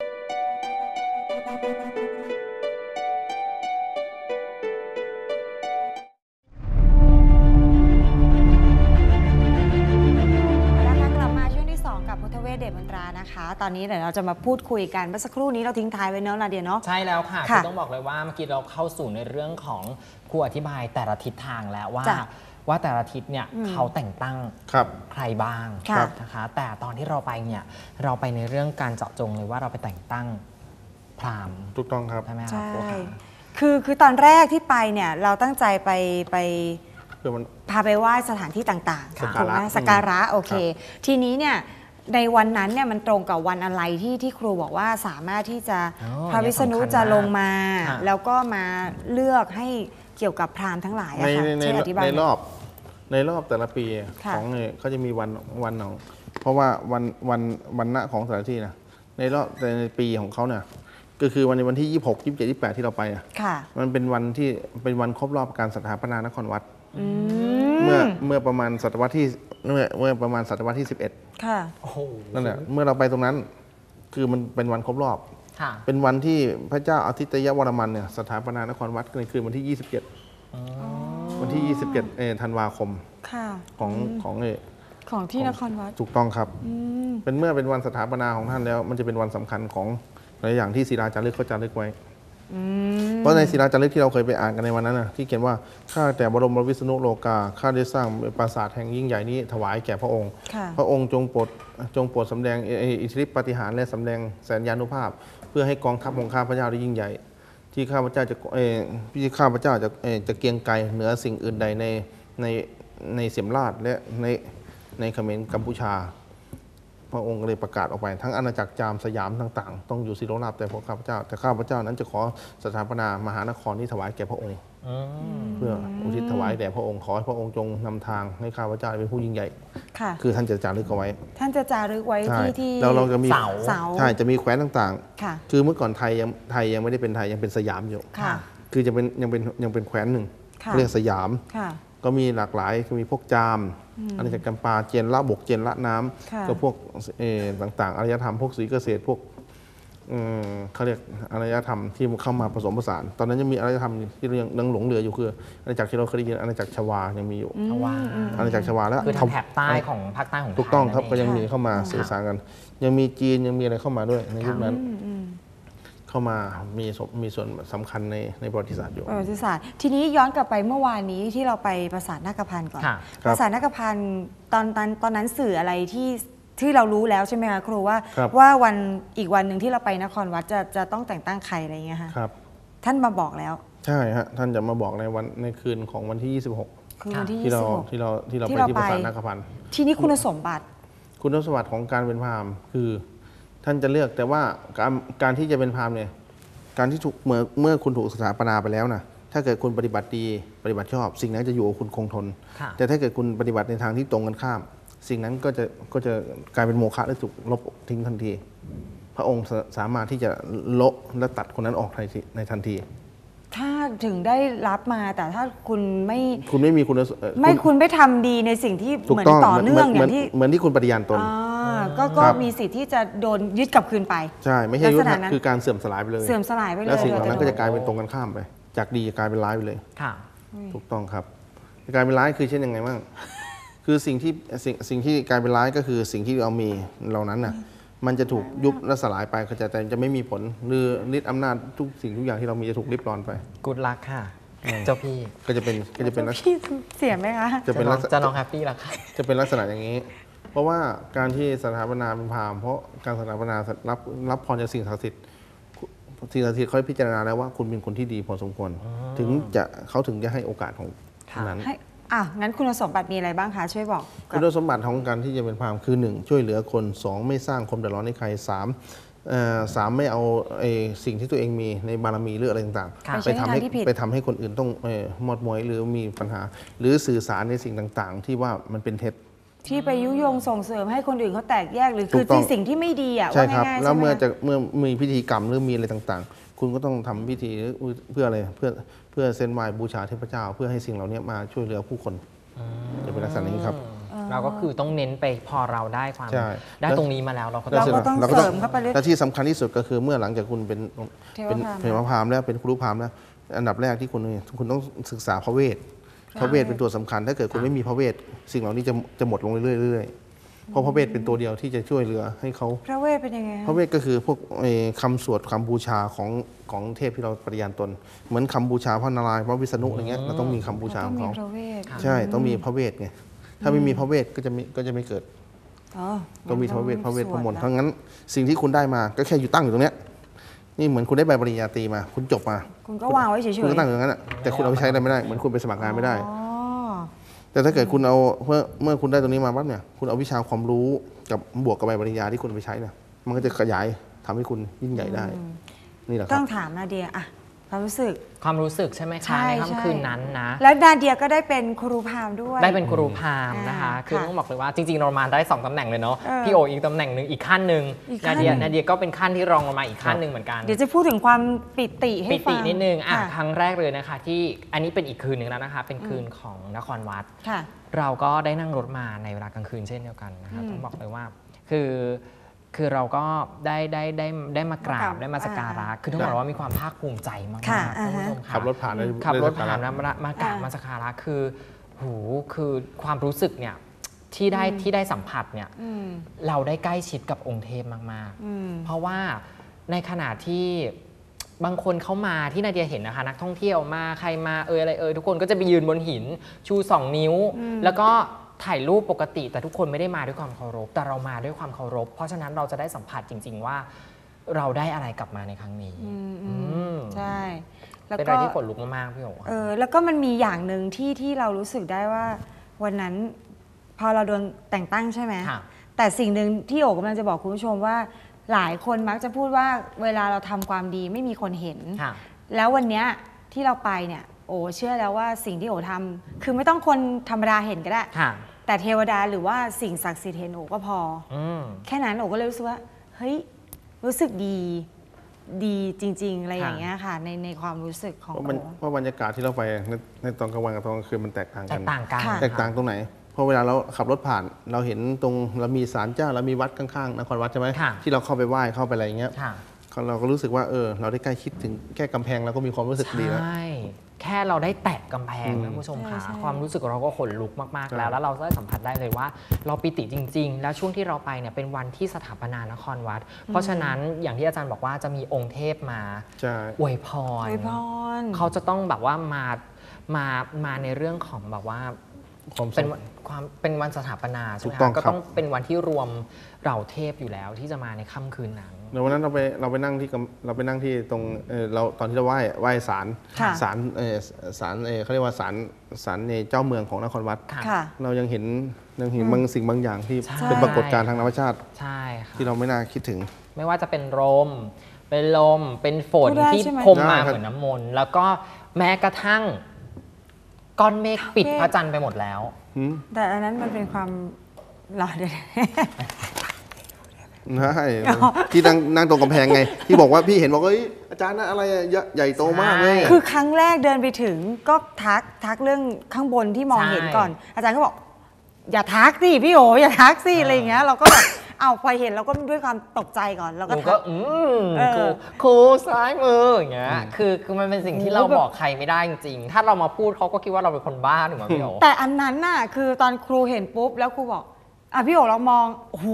นะคะตอนนี้เดี๋ยวเราจะมาพูดคุยกันเมื่อสักครู่นี้เราทิ้งท้ายไว้เนาะนาเดียเนาะใช่แล้วค่ะคือต้องบอกเลยว่าเมื่อกี้เราเข้าสู่ในเรื่องของครูอธิบายแต่ละทิศทางแล้วว่าแต่ละทิศเนี่ยเขาแต่งตั้งใครบ้างนะคะแต่ตอนที่เราไปเนี่ยเราไปในเรื่องการเจาะจงเลยว่าเราไปแต่งตั้งพราหมณ์ถูกต้องครับใช่ไหมครับใช่คือตอนแรกที่ไปเนี่ยเราตั้งใจไปพาไปไหว้สถานที่ต่างๆถูกไหมสักการะโอเคทีนี้เนี่ยในวันนั้นเนี่ยมันตรงกับวันอะไรที่ครูบอกว่าสามารถที่จะพระวิษณุจะลงมาแล้วก็มาเลือกให้เกี่ยวกับพราหมณ์ทั้งหลายอะค่ะช่วยอธิบายในรอบแต่ละปีของเขาจะมีวันของเพราะว่าวันณะของแต่ละที่นะในรอบในปีของเขาเนี่ยก็คือวันที่26 27 28ที่เราไปมันเป็นวันครบรอบการสถาปนานครวัดเมื่อประมาณศตวรรษที่เมื่อประมาณศตวรรษที่11 ค่ะนั่นแหละเมื่อเราไปตรงนั้นคือมันเป็นวันครบรอบเป็นวันที่พระเจ้าอาทิตยวรมันเนี่ยสถาปนานครวัดในคืนวันที่27วันที่27ธันวาคมของที่นครวัดถูกต้องครับเป็นวันสถาปนาของท่านแล้วมันจะเป็นวันสำคัญของหลายอย่างที่ศิลาจารึกเขาจารึกไว้เพราะในศิลาจารึกที่เราเคยไปอ่านกันในวันนั้นนะที่เขียนว่าข้าแต่บรมวิษณุโลกาข้าได้สร้างปราสาทแห่งยิ่งใหญ่นี้ถวายแก่พระองค์พระองค์จงโปรดสำแดงอิทธิฤทธิปาฏิหาริย์และสำแดงแสนยานุภาพเพื่อให้กองทัพของข้าพระเจ้าได้ยิ่งใหญ่ที่ข้าพเจ้าจะเกรียงไกรเหนือสิ่งอื่นใดในเสียมราชและในเขมรกัมพูชาพระองค์เลยประกาศออกไปทั้งอาณาจักรจามสยามต่างๆต้องอยู่ศิโรราบแต่พวกข้าพเจ้าแต่ข้าพเจ้านั้นจะขอสถาปนามหานครนี้ถวายแก่พระองค์เพื่ออุทิศถวายแด่พระองค์ขอให้พระองค์จงนำทางให้ข้าพเจ้าเป็นผู้ยิ่งใหญ่คือท่านจะจารึกเอาไว้ที่เราจะมีใช่จะมีแคว้นต่างๆคือเมื่อก่อนไทยยังไม่ได้เป็นไทยยังเป็นสยามอยู่คือจะเป็นยังเป็นแคว้นหนึ่งเรียกสยามก็มีหลากหลายคือมีพวกจามอาณาจักรกัมปาเจนละบกเจนละน้ำก็พวกต่างๆอารยธรรมพวกศรีเกษตรพวกเขาเรียกอารยธรรมที่เข้ามาผสมผสานตอนนั้นยังมีอารยธรรมที่ยังหลงเหลืออยู่คืออาณาจักรที่เราเคยได้ยินอาณาจักรชวายังมีอยู่อาณาจักรชวาแล้วคือแถบใต้ของภาคใต้ของไทยถูกต้องครับก็ยังมีเข้ามาสื่อสารกันยังมีจีนยังมีอะไรเข้ามาด้วยในยุคนั้นเข้ามามีส่วนสำคัญในประวัติศาสตร์อยู่ประวัติศาสตร์ทีนี้ย้อนกลับไปเมื่อวานนี้ที่เราไปปราสาทนาคพันธ์ก่อนปราสาทนาคพันธ์ตอนนั้นสื่ออะไรที่เรารู้แล้วใช่ไหมคะครูว่าอีกวันหนึ่งที่เราไปนครวัดจะต้องแต่งตั้งใครอะไรอย่างเงี้ยค่ะท่านมาบอกแล้วใช่ฮะท่านจะมาบอกในคืนของวันที่26 คือวันที่ 26ที่เราไปที่ปราสาทนาคพันธ์ทีนี้คุณสมบัติของการเป็นพราหมณ์คือท่านจะเลือกแต่ว่าการที่จะเป็นพราหมณ์เนี่ยการที่ถูกเมื่อคุณถูกสถาปนาไปแล้วนะถ้าเกิดคุณปฏิบัติดีปฏิบัติชอบสิ่งนั้นจะอยู่กับคุณคงทนแต่ถ้าเกิดคุณปฏิบัติในทางที่ตรงกันข้ามสิ่งนั้นก็จะกลายเป็นโมฆะและถูกลบทิ้งทันทีพระองค์สามารถที่จะละและตัดคนนั้นออกในทันทีถ้าถึงได้รับมาแต่ถ้าคุณไม่มีคุณไม่ทำดีในสิ่งที่เหมือนต่อเนื่องอย่างที่เหมือนที่คุณปฏิญาณตนก็มีสิทธิ์ที่จะโดนยึดกลับคืนไปใช่ไม่ใช่ยึดคือการเสื่อมสลายไปเลยแล้วสิ่งเหล่านั้นก็จะกลายเป็นตรงกันข้ามไปจากดีจะกลายเป็นร้ายไปเลยถูกต้องครับกลายเป็นร้ายคือเช่นยังไงบ้างคือสิ่งที่กลายเป็นร้ายก็คือสิ่งที่เรามีเหล่านั้นน่ะมันจะถูกยุบและสลายไปแต่จะไม่มีผลหรือฤทธิ์อำนาจทุกสิ่งทุกอย่างที่เรามีจะถูกริบรอนไปกู๊ดลักค่ะเจ้าพี่ก็จะเป็นพี่เสียไหมคะจะน้องแฮปปี้หรอคะจะเป็นลักษณะอย่างนี้เพราะว่าการที่สถาปนาเป็นพราหมณ์เพราะการสถาปนารับพรจากสิ่งศักดิ์สิทธิ์เขาพิจารณาแล้วว่าคุณเป็นคนที่ดีพอสมควรเขาถึงจะให้โอกาสของนั้นงั้นคุณสมบัติมีอะไรบ้างคะช่วยบอกคุณสมบัติของการที่จะเป็นพราหมณ์คือ 1. ช่วยเหลือคน 2. ไม่สร้างความเดือดร้อนให้ใคร 3. ไม่เอาสิ่งที่ตัวเองมีในบารมีหรืออะไรต่างๆไปทำให้คนอื่นต้องหมดมวยหรือมีปัญหาหรือสื่อสารในสิ่งต่างๆที่ว่ามันเป็นเท็จที่ไปยุยงส่งเสริมให้คนอื่นเขาแตกแยกหรือคือสิ่งที่ไม่ดีใช่ครับแล้วเมื่อมีพิธีกรรมหรือมีอะไรต่างๆคุณก็ต้องทำพิธีเพื่ออะไรเพื่อเส้นไหว้บูชาเทพเจ้าเพื่อให้สิ่งเหล่านี้มาช่วยเหลือผู้คนจะเป็นลักษณะนี้ครับเราก็คือต้องเน้นไปพอเราได้ความได้ตรงนี้มาแล้วเราก็ต้องเสริมเข้าไปเลยและที่สำคัญที่สุดก็คือเมื่อหลังจากคุณเป็นพราหมณ์แล้วเป็นครูพราหมณ์แล้วอันดับแรกที่คุณต้องศึกษาพระเวทเป็นตัวสำคัญถ้าเกิดคุณไม่มีพระเวทสิ่งเหล่านี้จะหมดลงเรื่อยเพราะพระเวทเป็นตัวเดียวที่จะช่วยเหลือให้เขาพระเวทเป็นยังไงพระเวทก็คือพวกคำสวดคำบูชาของเทพที่เราปฏิญาณตนเหมือนคำบูชาพระนารายณ์พระวิษณุอะไรเงี้ยเราต้องมีคำบูชาของเขาใช่ต้องมีพระเวทไงถ้าไม่มีพระเวทก็จะไม่เกิดต้องมีพระเวทพระมนต์ทั้งนั้นสิ่งที่คุณได้มาก็แค่อยู่ตั้งอยู่ตรงเนี้ยนี่เหมือนคุณได้ใบปริญญาตรีมาคุณจบมาคุณก็วางไว้เฉยๆคุณก็ตั้งอย่างนั้นแต่คุณเอาไปใช้ได้ไม่ได้เหมือนคุณไปสมัครงานไม่ได้แต่ถ้าเกิดคุณเอาเมื่อคุณได้ตรงนี้มาปั๊บเนี่ยคุณเอาวิชาความรู้กับบวกกับใบปริญญาที่คุณไปใช้เนี่ยมันก็จะขยายทำให้คุณยิ่งใหญ่ได้นี่แหละครับต้องถามนาเดียความรู้สึกใช่ไหมใช่คะในค่ำคืนนั้นนะแล้วนาเดียก็ได้เป็นครูพราหมณ์ด้วยได้เป็นครูพราหมณ์นะคะคือต้องบอกเลยว่าจริงๆเรามาได้2ตำแหน่งเลยเนาะพี่โออีกตำแหน่งหนึ่งอีกขั้นหนึ่งนาเดียก็เป็นขั้นที่รองลงมาอีกขั้นหนึ่งเหมือนกันเดี๋ยวจะพูดถึงความปิติให้ฟังนิดนึงครั้งแรกเลยนะคะที่อันนี้เป็นอีกคืนหนึ่งแล้วนะคะเป็นคืนของนครวัดเราก็ได้นั่งรถมาในเวลากลางคืนเช่นเดียวกันนะคะต้องบอกเลยว่าคือเราก็ได้มากราบได้มาสักการะคือต้องบอกว่ามีความภาคภูมิใจมากๆคุณผู้ชมค่ะขับรถผ่านมากราบมาสักการะคือความรู้สึกเนี่ยที่ได้สัมผัสเนี่ยเราได้ใกล้ชิดกับองค์เทพมากๆเพราะว่าในขณะที่บางคนเขามาที่นาเดียเห็นนะคะนักท่องเที่ยวมาใครมาอะไรทุกคนก็จะไปยืนบนหินชู2 นิ้วแล้วก็ถ่ายรูปปกติแต่ทุกคนไม่ได้มาด้วยความเคารพแต่เรามาด้วยความเคารพเพราะฉะนั้นเราจะได้สัมผัสจริงๆว่าเราได้อะไรกลับมาในครั้งนี้ใช่เป็นอะไรที่ขนลุกมากๆพี่โอ๋แล้วก็มันมีอย่างหนึ่งที่เรารู้สึกได้ว่าวันนั้นพอเราโดนแต่งตั้งใช่ไหมแต่สิ่งหนึ่งที่โอ๋กำลังจะบอกคุณผู้ชมว่าหลายคนมักจะพูดว่าเวลาเราทำความดีไม่มีคนเห็นแล้ววันนี้ที่เราไปเนี่ยโอ้เชื่อแล้วว่าสิ่งที่โอ๋ทำคือไม่ต้องคนธรรมดาเห็นก็ได้แต่เทวดาหรือว่าสิ่งศักดิ์สิทธิ์เห็นโอ๋ก็พอแค่นั้นโอ๋ก็เลยรู้สึกว่าเฮ้ยรู้สึกดีจริงๆอะไรอย่างเงี้ยค่ะในความรู้สึกของโอ๋เพราะบรรยากาศที่เราไปในตอนกลางวันกับตอนกลางคืนมันแตกต่างกันแตกต่างตรงไหนเพราะเวลาเราขับรถผ่านเราเห็นตรงเรามีศาลเจ้าเรามีวัดข้างๆนครวัดใช่ไหมที่เราเข้าไปไหว้เข้าไปอะไรอย่างเงี้ยเราก็รู้สึกว่าเราได้ใกล้ชิดถึงแค่กำแพงเราก็มีความรู้สึกดีแล้วใช่แค่เราได้แตะกำแพงนะผู้ชมค่ะความรู้สึกเราก็ขนลุกมากๆแล้วเราได้สัมผัสได้เลยว่าเราปิติจริงๆแล้วช่วงที่เราไปเนี่ยเป็นวันที่สถาปนานครวัดเพราะฉะนั้นอย่างที่อาจารย์บอกว่าจะมีองค์เทพมาอวยพรเขาจะต้องแบบว่ามาในเรื่องของแบบว่าเป็นวันสถาปนาใช่ไหมคะก็ต้องเป็นวันที่รวมเหล่าเทพอยู่แล้วที่จะมาในค่ำคืนนั้นในวันนั้นเราไปนั่งที่ตรงเราตอนที่เราไหว้ศาลเขาเรียกว่าศาลในเจ้าเมืองของนครวัดเรายังเห็นบางสิ่งบางอย่างที่เป็นปรากฏการณ์ทางธรรมชาติที่เราไม่น่าคิดถึงไม่ว่าจะเป็นลมเป็นฝนที่พรมมาเหมือนน้ำมนต์แล้วก็แม้กระทั่งก้อนเมฆปิดพระจันทร์ไปหมดแล้วแต่อันนั้นมันเป็นความหล่อเด่นใช่ที่นั่งตรงกำแพงไงที่บอกว่าพี่เห็นบอกอาจารย์นะอะไรใหญ่โตมากเลยคือครั้งแรกเดินไปถึงก็ทักเรื่องข้างบนที่มองเห็นก่อนอาจารย์ก็บอกอย่าทักสิพี่โออย่าทักสิอะไรอย่างเงี้ยเราก็แบบพอเห็นเราก็ด้วยความตกใจก่อนเราก็ทักครูซ้ายมืออย่างเงี้ยคือมันเป็นสิ่งที่เราบอกใครไม่ได้จริงๆถ้าเรามาพูดเขาก็คิดว่าเราเป็นคนบ้าถูกไหมพี่โอแต่อันนั้นน่ะคือตอนครูเห็นปุ๊บแล้วครูบอกพี่โอเรามองโอ้โห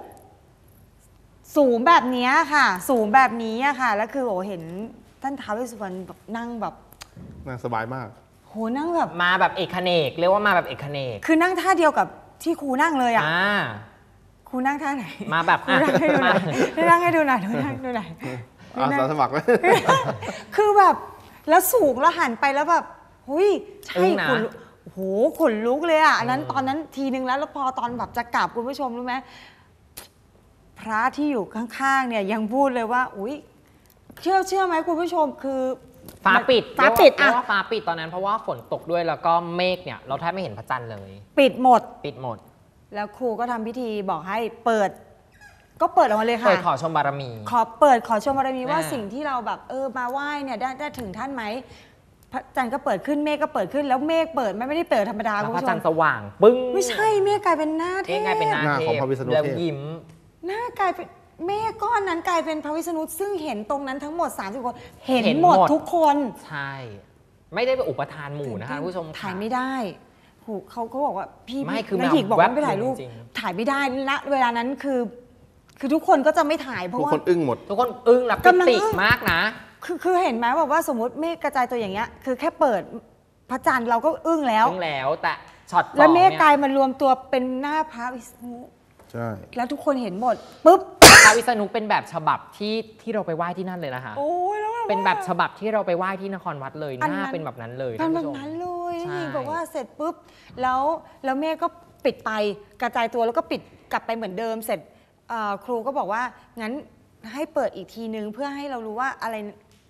สูงแบบนี้ค่ะสูงแบบนี้ค่ะแล้วคือโอเห็นท่านท้าวเวสสุวรรณแบบนั่งสบายมากโหนั่งแบบมาแบบเอกเนกเรียกว่ามาแบบเอกเนกคือนั่งท่าเดียวกับที่ครูนั่งเลยครูนั่งท่าไหนมาแบบนั่งให้ดูหน่อยดูหน่อยอาสาสมัครเลยคือแบบแล้วสูงแล้วหันไปแล้วแบบหุยใช่ขนลุกเลยอันนั้นตอนนั้นทีนึงแล้วพอตอนแบบจะกลับคุณผู้ชมรู้ไหมพระที่อยู่ข้างๆเนี่ยยังพูดเลยว่าอุ๊ยเชื่อไหมคุณผู้ชมคือฟ้าปิดว่าฟ้าปิดตอนนั้นเพราะว่าฝนตกด้วยแล้วก็เมฆเนี่ยเราแทบไม่เห็นพระจันทร์เลยปิดหมดแล้วครูก็ทำพิธีบอกให้เปิดออกมาเลยค่ะเปิดขอชมบารมีขอชมบารมีว่าสิ่งที่เราแบบมาไหว้เนี่ยได้ถึงท่านไหมพระจันทร์ก็เปิดขึ้นเมฆก็เปิดขึ้นแล้วเมฆเปิดไม่ได้เปิดธรรมดาคุณผู้ชมพระจันทร์สว่างปึ้งไม่ใช่เมฆกลายเป็นหน้าเทพของพระวิษณุแล้วยิ้มหน้ากลายเป็นเมฆก้อนนั้นกลายเป็นพระวิษณุซึ่งเห็นตรงนั้นทั้งหมด30 คนเห็นหมดทุกคนใช่ไม่ได้เป็นอุปทานหมู่นะคะผู้ชมถ่ายไม่ได้เขาบอกว่าพี่นายหญิงบอกว่าไม่ถ่ายรูปถ่ายไม่ได้ณเวลานั้นคือทุกคนก็จะไม่ถ่ายเพราะว่าทุกคนอึ้งหมดทุกคนอึ้งและปิติมากนะคือเห็นไหมบอกว่าสมมติเมฆกระจายตัวอย่างเงี้ยคือแค่เปิดพระจันทร์เราก็อึ้งแล้วแต่ช็อตแล้วเมฆกลายมันรวมตัวเป็นหน้าพระวิษณุใช่แล้วทุกคนเห็นหมดปุ๊บพระวิษณุเป็นแบบฉบับที่เราไปไหว้ที่นั่นเลยนะคะเป็นแบบฉบับที่เราไปไหว้ที่นครวัดเลยหน้าเป็นแบบนั้นเลยเป็นแบบนั้นเลยนี่บอกว่าเสร็จปุ๊บแล้วเมฆก็ปิดไปกระจายตัวแล้วก็ปิดกลับไปเหมือนเดิมเสร็จครูก็บอกว่างั้นให้เปิดอีกทีนึงเพื่อให้เรารู้ว่าอะไร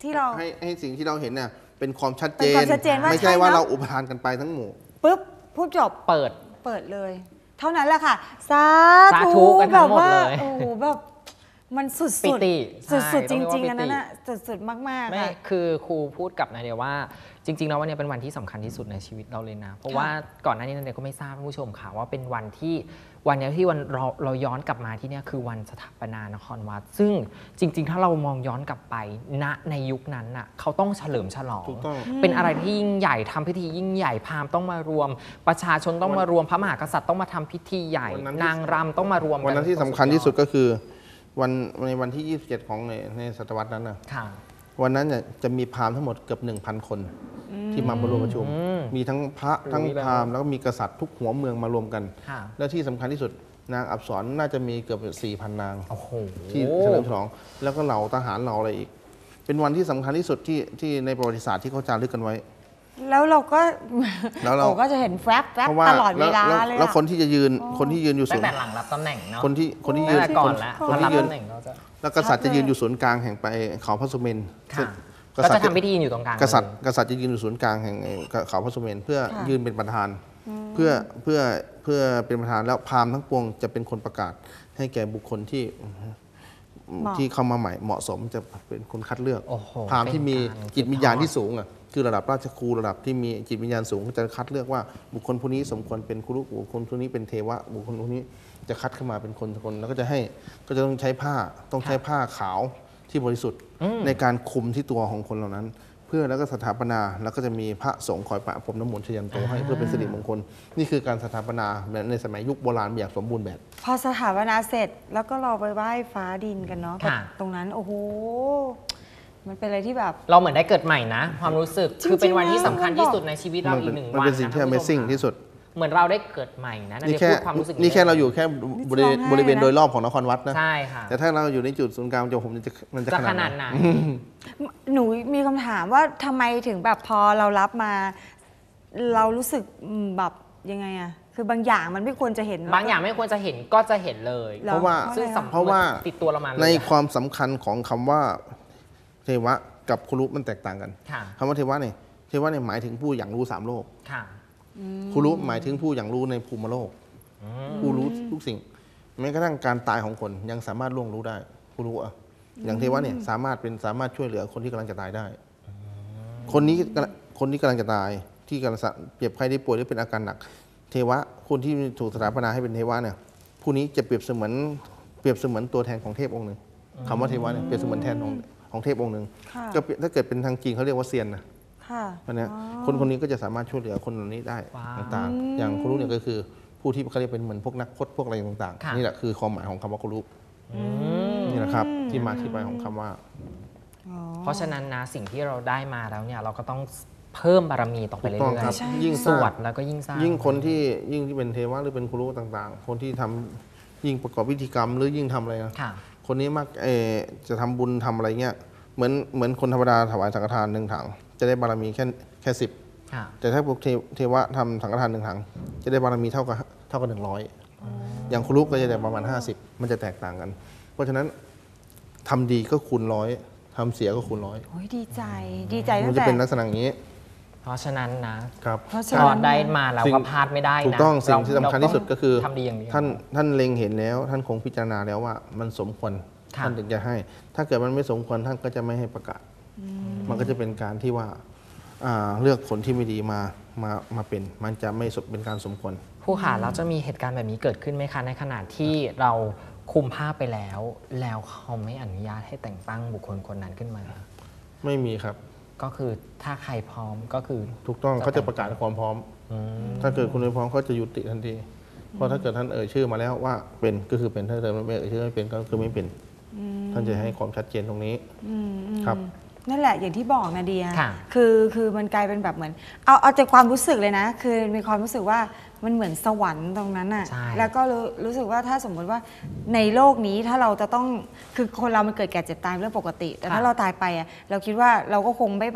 ที่เราให้สิ่งที่เราเห็นเนี่ยเป็นความชัดเจเป็นความชัดเจนว่าไม่ใช่ใช่ว่าเนอะเราอุปทานกันไปทั้งหมู่ปุ๊บพูดจบเปิดเปิดเลย เท่านั้นแหละค่ะ สาสาธุกันทั้งหมดเลยโอ้โหแบบมันสุดปิๆติสุดๆใช่จต้องเรียกว่าริงๆอันนั้นปิติน่ะสุดๆมากๆไม่ค่ะคือครูพูดกับนาเดียว่าจริงๆแล้ววันนี้เป็นวันที่สำคัญที่สุดในชีวิตเราเลยนะ เพราะว่าก่อนหน้านี้นาเดียก็ไม่ทราบท่านผู้ชมค่ะว่าเป็นวันนี้ที่เราย้อนกลับมาที่เนี่ยคือวันสถาปนานครวัดซึ่งจริงๆ ถ้าเรามองย้อนกลับไปณในยุคนั้นน่ะเขาต้องเฉลิมฉลองถูกต้องเป็นอะไรที่ยิ่งใหญ่ทำพิธียิ่งใหญ่พราหมณ์ต้องมารวม ประชาชนต้องมารวมพระมหากษัตริย์ต้องมาทำพิธีใหญ่วันนั้นนางรำต้องมารวมกัวันนั้นที่สำคัญที่สุดก็คือในวันที่ 27 ของในศตวรรษนั้นนะค่ะวันนั้นเนี่ยจะมีพราหมณ์ทั้งหมดเกือบ 1,000 คนที่มาร่วมประชุม มีทั้งพระทั้งพราหมณ์แล้วก็มีกษัตริย์ทุกหัวเมืองมารวมกันค่ะและที่สำคัญที่สุดนางอับสรน่าจะมีเกือบ 4,000 นางโอ้โหที่เฉลิมฉลองแล้วก็เหล่าทหารเหล่าอะไรอีก เป็นวันที่สำคัญที่สุดที่ในประวัติศาสตร์ที่เขาจารึกกันไว้แล้วเราก็แล้วเราโอ้ก็จะเห็นแฟบเพราะว่าตลอดเวลาเลยแล้วอะคนที่จะยืนอยู่ตั้ศูงนแต่ย์หลังรับตำแหน่งเนาะคนที่ยืตั้นงแต่ก่อนแล้วคนพอรับที่ยืนตำแหน่งก็จะแล้วกษัตริย์จะยืนอยู่ศูนย์กลางแห่งไปเขาพระสุเมนค่ะกก็ษัตจะริย์ทำพิธีอยู่ตรงกลางกษัตริย์เลยกษัตริย์จะยืนอยู่ศูนย์กลางแห่งเขาพระสุเมนเพื่อค่ะยืนเป็นประธาน เพื่อเป็นประธานแล้วพราหมณ์ทั้งปวงจะเป็นคนประกาศ ให้แก่บุคคลที่เหมาะที่เข้ามาใหม่เหมาะสมจะเป็นคนคัดเลือกโอ้โหพราหมณ์ที่มีเป็นการจิตวิญญาณที่สูงอ่ะคือระดับราชครูระดับที่มีจิตวิญญาณสูงก็จะคัดเลือกว่าบุคคลผู้นี้สมควรเป็นครุบุคคลผู้นี้เป็นเทวะบุคคลผู้นี้จะคัดขึ้นมาเป็นคนแล้วก็จะต้องใช้ผ้าขาวที่บริสุทธิ์ในการคุมที่ตัวของคนเหล่านั้น เพื่อแล้วก็สถาปนาแล้วก็จะมีพระสงฆ์คอยประพรมน้ำมนต์ชยันโตให้เพื่อเป็นสิริมงคล นี่คือการสถาปนาในสมัยยุคโบราณอย่างสมบูรณ์แบบพอสถาปนาเสร็จแล้วก็เราไปไหว้ฟ้าดินกันเนาะค่ะตรงนั้นโอ้โหมันเป็นอะไรที่แบบเราเหมือนได้เกิดใหม่นะ ความรู้สึกจริงๆคือเป็นวันที่สำคัญที่สุดนะในชีวิตเราอีกหนึ่งมันวันเป็นสิ่งที่ะ Amazing ที่สุดเหมือนเราได้เกิดใหม่นะนี่เดี๋ยวแค่พูดความรู้สึกนี่แค่เราอยู่แค่บริเวณร้องไห้นะโดยรอบของนครวัดนะใช่ค่ะแต่ถ้าเราอยู่ในจุดศูนย์กลางจะมันจะจะขขนานาดดไหไหนนหนูมีคำถามว่าทำไมถึงแบบพอเรารับมา เรารู้สึกแบบยังไงอะคือบางอย่างมันไม่ควรจะเห็นบางอย่างไม่ควรจะเห็นก็จะเห็นเลยหอเพราะว่าซึ่งอไอะเพราะว่าติดตัวเรามาเลยในความสำคัญของคำว่าเทวะกับครุมันแตกต่างกันค่ะคำว่าเทวะเนี่ยหมายถึงผู้อย่างรู้3โลกค่ะครุหมายถึงผู้อย่างรู้ในภูมิโลก ผู้รู้ทุกสิ่งแม้กระทั่งการตายของคนยังสามารถล่วงรู้ได้ครุอะอย่างเทวะเนี่ยสามารถช่วยเหลือคนที่กำลังจะตายได้ คนนี้กำลังจะตายที่กำลังเจ็บไข้ได้ป่วยหรือเป็นอาการหนัก เทวะคนที่ถูกสถาปนาให้เป็นเทวะเนี่ยผู้นี้จะเปรียบเสมือนตัวแทนของเทพองค์หนึ่งคำว่าเทวะเนี่ยเปรียบเสมือนแทนของเทพองค์หนึ่งค่ะก็ถ้าเกิดเป็นทางจีนเขาเรียกว่าเซียนนะค่ะเพราะเนี่ยคนนี้ก็จะสามารถช่วยเหลือคนเหล่านี้ได้ว้าวต่างๆ อย่างครูรุเนี่ยก็คือผู้ที่เขาเรียกเป็นเหมือนพวกนักพจน์พวกอะไรต่างค่ะๆนี่แหละคือความหมายของคำว่าครูรุนี่แหละครับที่มาที่ไปของคำว่าเพราะฉะนั้นนะสิ่งที่เราได้มาแล้วเนี่ยเราก็ต้องเพิ่มบารมีต่อไปถูเรื่กต้องอยครับใช่ยิ่งๆสสร้างวดแล้วก็ยิ่งสร้างยิ่งที่เป็นเทวะหรือเป็นครูรุต่างๆ คนที่ทำยิ่งประกอบพิธีกรรมหรือยิ่งทำอะไรนะค่ะคนนี้มักจะทำบุญทำอะไรเงี้ยเหมือนคนธรรมดาถวายสังฆทาน1 ถังจะได้บารมีแค่10 ค่ะแต่ถ้าพวกเทวะทำสังฆทาน1 ถังจะได้บารมีเท่ากับ100อย่างครุก็จะได้ประมาณ50มันจะแตกต่างกัน เพราะฉะนั้นทำดีก็คูณ100ทำเสียก็คูณ100 โอ้ยดีใจตั้มันงจะแต่เป็นลักษณะอย่างนี้เพราะฉะนั้นนะครับเพราะฉะพอนั้นได้มาแล้วสิ่งก็พลาดไม่ได้นะถูกต้องสิ่งที่เราสำคัญที่สุดก็คือทำดีอย่างเดียวท่านเล็งเห็นแล้ว ท่านคงพิจารณาแล้วว่ามันสมควรค่ะท่านถึงจะให้ ถ้าเกิดมันไม่สมควรท่านก็จะไม่ให้ประกาศ มันก็จะเป็นการที่ว่าเลือกคนที่ไม่ดีมาเป็น มันจะไม่เป็นการสมควรผู้ขาแล้วจะมีเหตุการณ์แบบนี้เกิดขึ้นไหมคะในขณะที่เราคุมภาพไปแล้ว แล้วเขาไม่อนุญาตให้แต่งตั้งบุคคลคนนั้นขึ้นมาไม่มีครับก็คือถ้าใครพร้อมก็คือถูกต้องเขาจะประกาศความพร้อมอืมถ้าเกิดคุณไม่พร้อมเขาจะยุติทันที เพราะถ้าเกิดท่านเอ่ยชื่อมาแล้วว่าเป็นก็คือเป็นถ้าเกิดไม่เอ่ยชื่อไม่เป็นก็คือไม่เป็นท่านจะให้ความชัดเจนตรงนี้ครับนั่นแหละอย่างที่บอกนาเดียค่ะคือมันกลายเป็นแบบเหมือนเอาจากความรู้สึกเลยนะ คือมีความรู้สึกว่ามันเหมือนสวรรค์ตรงนั้นอ่ะใช่แล้วก็รู้สึกว่าถ้าสมมติว่าในโลกนี้ถ้าเราจะต้องคือคนเรามันเกิดแก่เจ็บตายเป็นเรื่องปกติ แต่ถ้าเราตายไปอ่ะเราคิดว่าเราก็คงไม่แบบ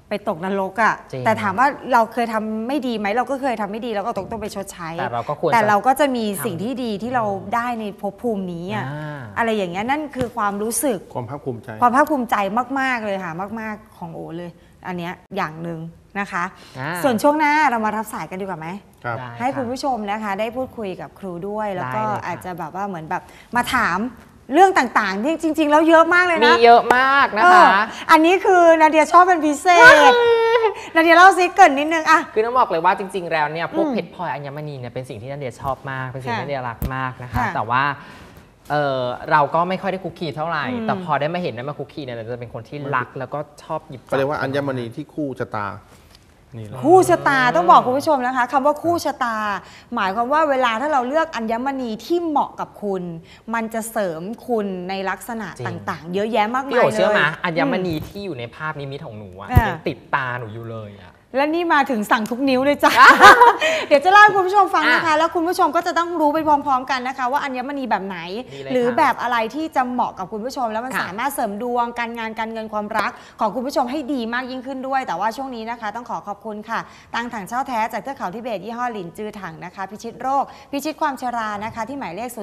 ไปตกนรกอ่ะจริงแต่ถามว่าเราเคยทำไม่ดีไหมเราก็เคยทำไม่ดีแล้วก็ต้องไปชดใช้แต่เราก็ควรแต่เราก็จะมีทำสิ่งที่ดีที่เราได้ในภพภูมินี้อะอ่าอะไรอย่างเงี้ยนั่นคือความรู้สึกความภาคภูมิใจความภาคภูมิใจมากๆเลยค่ะมากๆของโอเลย อันเนี้ยอย่างหนึ่งนะคะ ส่วนช่วงหน้าเรามารับสายกันดีกว่าไหมครับได้ให้คุณะผู้ชมนะคะได้พูดคุยกับครูด้วย แล้วก็ได้เลยค่ะอาจจะแบบว่าเหมือนแบบมาถามเรื่องต่างๆที่จริง ๆ แล้วเยอะมากเลยมีนะเยอะมากนะเอคะออันนี้คือนาเดียชอบเป็นพิเศษ นาเดียเล่าซิเกรินนิดนึงอะคือต้องบอกเลยว่าจริง ๆ แล้วเนี่ยพวกอืมเพชรพลอยอัญมณีเนี่ยเป็นสิ่งที่นันเดียชอบมากเป็นสิ่งที่ค่ะนันเดียรักมากนะคะค่ะแต่ว่าเราก็ไม่ค่อยได้คุกคีเท่าไหร่อืมแต่พอได้มาเห็นได้มาคุกคีเนี่ยเราจะเป็นคนที่รักแล้วก็ชอบหยิบเขาเรียกว่าอัญมณีที่คู่ชะตา นี่แหละคู่ชะตาต้องบอกคุณผู้ชมนะคะคำว่าคู่ชะตา หมายความว่าเวลาถ้าเราเลือกอัญมณีที่เหมาะกับคุณ มันจะเสริมคุณในลักษณะต่างๆ เยอะแยะมากพี่มายโอเลยเชื่อไหมอัญมณีที่อยู่ในภาพนิมิตของหนูอะอ่ะยังติดตาหนูอยู่เลยอะและนี่มาถึงสั่งทุกนิ้วเลยจ้ะ เดี๋ยวจะเล่าให้คุณผู้ชมฟังนะคะอ่ะแล้วคุณผู้ชมก็จะต้องรู้ไปพร้อมๆกันนะคะ ว่าอัญมณีแบบไหนดีเลยหรือค่ะแบบอะไรที่จะเหมาะกับคุณผู้ชม แล้วมันค่ะสามารถเสริมดวงการงานการเงินความรักของคุณผู้ชมให้ดีมากยิ่งขึ้นด้วย แต่ว่าช่วงนี้นะคะ ต้องขอขอบคุณค่ะตังถังเช่าแท้จากเทือกเขาทิเบตยี่ห้อหลินจือถังนะคะ พิชิตโรค พิชิตความชรานะคะ ที่หมายเลข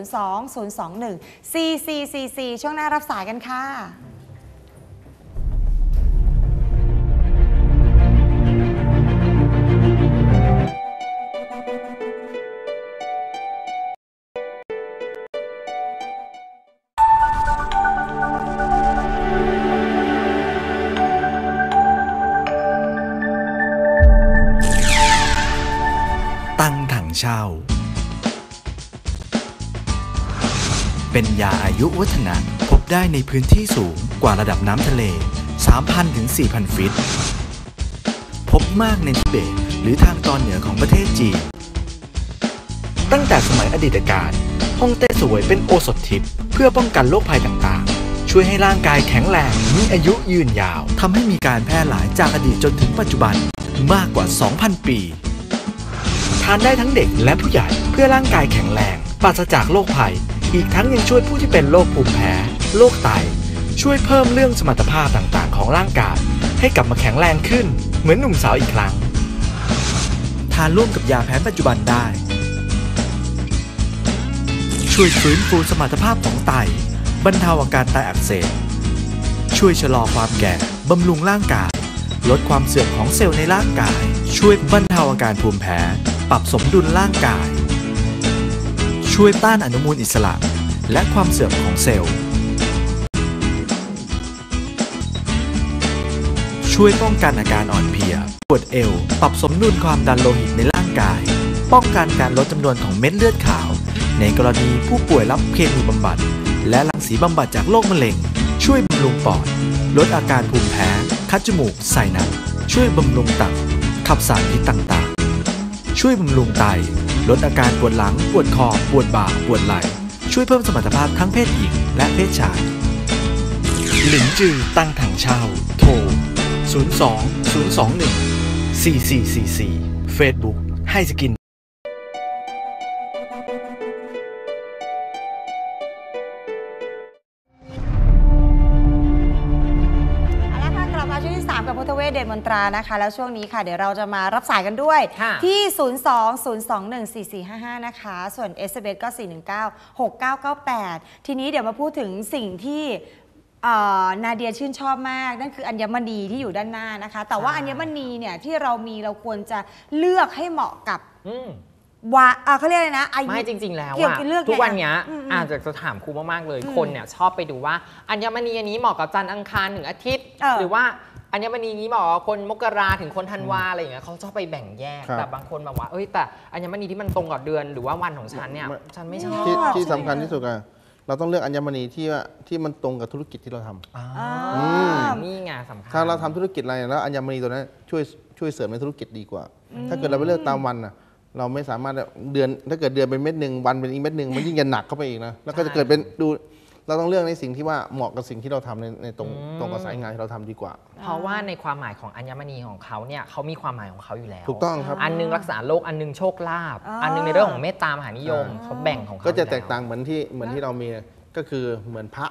02-021-4444 ช่วงหน้ารับสายกันค่ะตั้งถังเช่า เป็นยาอายุวัฒนะพบได้ในพื้นที่สูงกว่าระดับน้ำทะเล 3,000 ถึง 4,000 ฟิต พบมากในทิเบตหรือทางตอนเหนือของประเทศจีน ตั้งแต่สมัยอดีตการฮ่องเต้เสวยเป็นโอสถทิพย์เพื่อป้องกันโรคภัยต่างๆ ช่วยให้ร่างกายแข็งแรงมีอายุยืนยาวทำให้มีการแพร่หลายจากอดีตจนถึงปัจจุบันมากกว่า 2,000 ปี ทานได้ทั้งเด็กและผู้ใหญ่เพื่อร่างกายแข็งแรงปราศจากโรคภัย อีกทั้งยังช่วยผู้ที่เป็นโรคภูมิแพ้โรคไตช่วยเพิ่มเรื่องสมรรถภาพต่างๆของร่างกายให้กลับมาแข็งแรงขึ้นเหมือนหนุ่มสาวอีกครั้ง ทานร่วมกับยาแผนปัจจุบันได้ ช่วยฟื้นฟูสมรรถภาพของไตบรรเทาอาการไตอักเสบช่วยชะลอความแก่บำรุงร่างกายลดความเสื่อมของเซลล์ในร่างกายช่วยบรรเทาอาการภูมิแพ้ปรับสมดุลร่างกายช่วยต้านอนุมูลอิสระและความเสื่อมของเซลล์ช่วยป้องกันอาการอ่อนเพลียปวดเอวปรับสมดุลความดันโลหิตในร่างกายป้องกันการลดจำนวนของเม็ดเลือดขาวในกรณีผู้ป่วยรับเคมีบำบัดและรังสีบำบัดจากโรคมะเร็งช่วยบำรุงปอดลดอาการภูมิแพ้คัดจมูกใส่หนังช่วยบำรุงตับขับสารพิษต่างๆช่วยบำรุงไตลดอาการปวดหลังปวดคอปวดบ่าปวดไหล่ช่วยเพิ่มสมรรถภาพทั้งเพศหญิงและเพศชายหลินจือตั้งถังเช่าโทร 02-021-4444 Facebook ให้สกินเอาละค่ะกลับมาช่วงที่ 3 กับพุทธเวชเดชมนตรานะคะ แล้วช่วงนี้ค่ะเดี๋ยวเราจะมารับสายกันด้วยค่ะที่ 02-021-4455 นะคะ ส่วน SMS ก็ 419-6998 ทีนี้เดี๋ยวมาพูดถึงสิ่งที่นาเดียชื่นชอบมาก นั่นคืออัญมณีที่อยู่ด้านหน้านะคะ แต่ว่าอัญมณีเนี่ยที่เรามีเราควรจะเลือกให้เหมาะกับ เขาเรียกอะไรนะอายุไม่จริง ๆ แล้วเกี่ยวอะกับเลือกทุกวันเนี้ยอืมอาจจะถามครูมากๆเลย คนเนี่ยชอบไปดูว่าอัญมณีอันนี้เหมาะกับจันทร์อังคารถึงอาทิตย์ หรือว่าอัญมณีนี้เหมาะกับคนมกราถึงคนธันวาอะไรอย่างเงี้ยเขาชอบไปแบ่งแยกครับแต่บางคนแบบว่าแต่อัญมณีที่มันตรงกับเดือนหรือว่าวันของฉันเนี่ยฉันไม่ชอบที่สำคัญที่สุดอะเราต้องเลือกอัญมณีที่มันตรงกับธุรกิจที่เราทำนี่ไงสำคัญถ้าเราทำธุรกิจอะไรแล้วอัญมณีตัวนั้นช่วยเสริมในธุรกิจดีกว่า ถ้าเกิดเราไปเลือกตามวันน่ะเราไม่สามารถเดือนถ้าเกิดเดือนเป็นเม็ดหนึ่งวันเป็นอีกเม็ดหนึ่งมันยิ่งจะหนักเข้าไปอีกนะแล้วก็จะเกิดเป็นเราต้องเลือกในสิ่งที่ว่าเหมาะกับสิ่งที่เราทำในตรงกับสายงานที่เราทำดีกว่าเพราะว่าในความหมายของอัญมณีของเขาเนี่ยเขามีความหมายของเขาอยู่แล้วถูกต้องครับอันนึงรักษาโรคอันนึงโชคลาภอันนึงในเรื่องของเมตตามหานิยมเขาแบ่งของเขาก็จะอยู่แตล้วกต่างเหมือนที่เรามีก็คือเหมือนพระนี่แหละ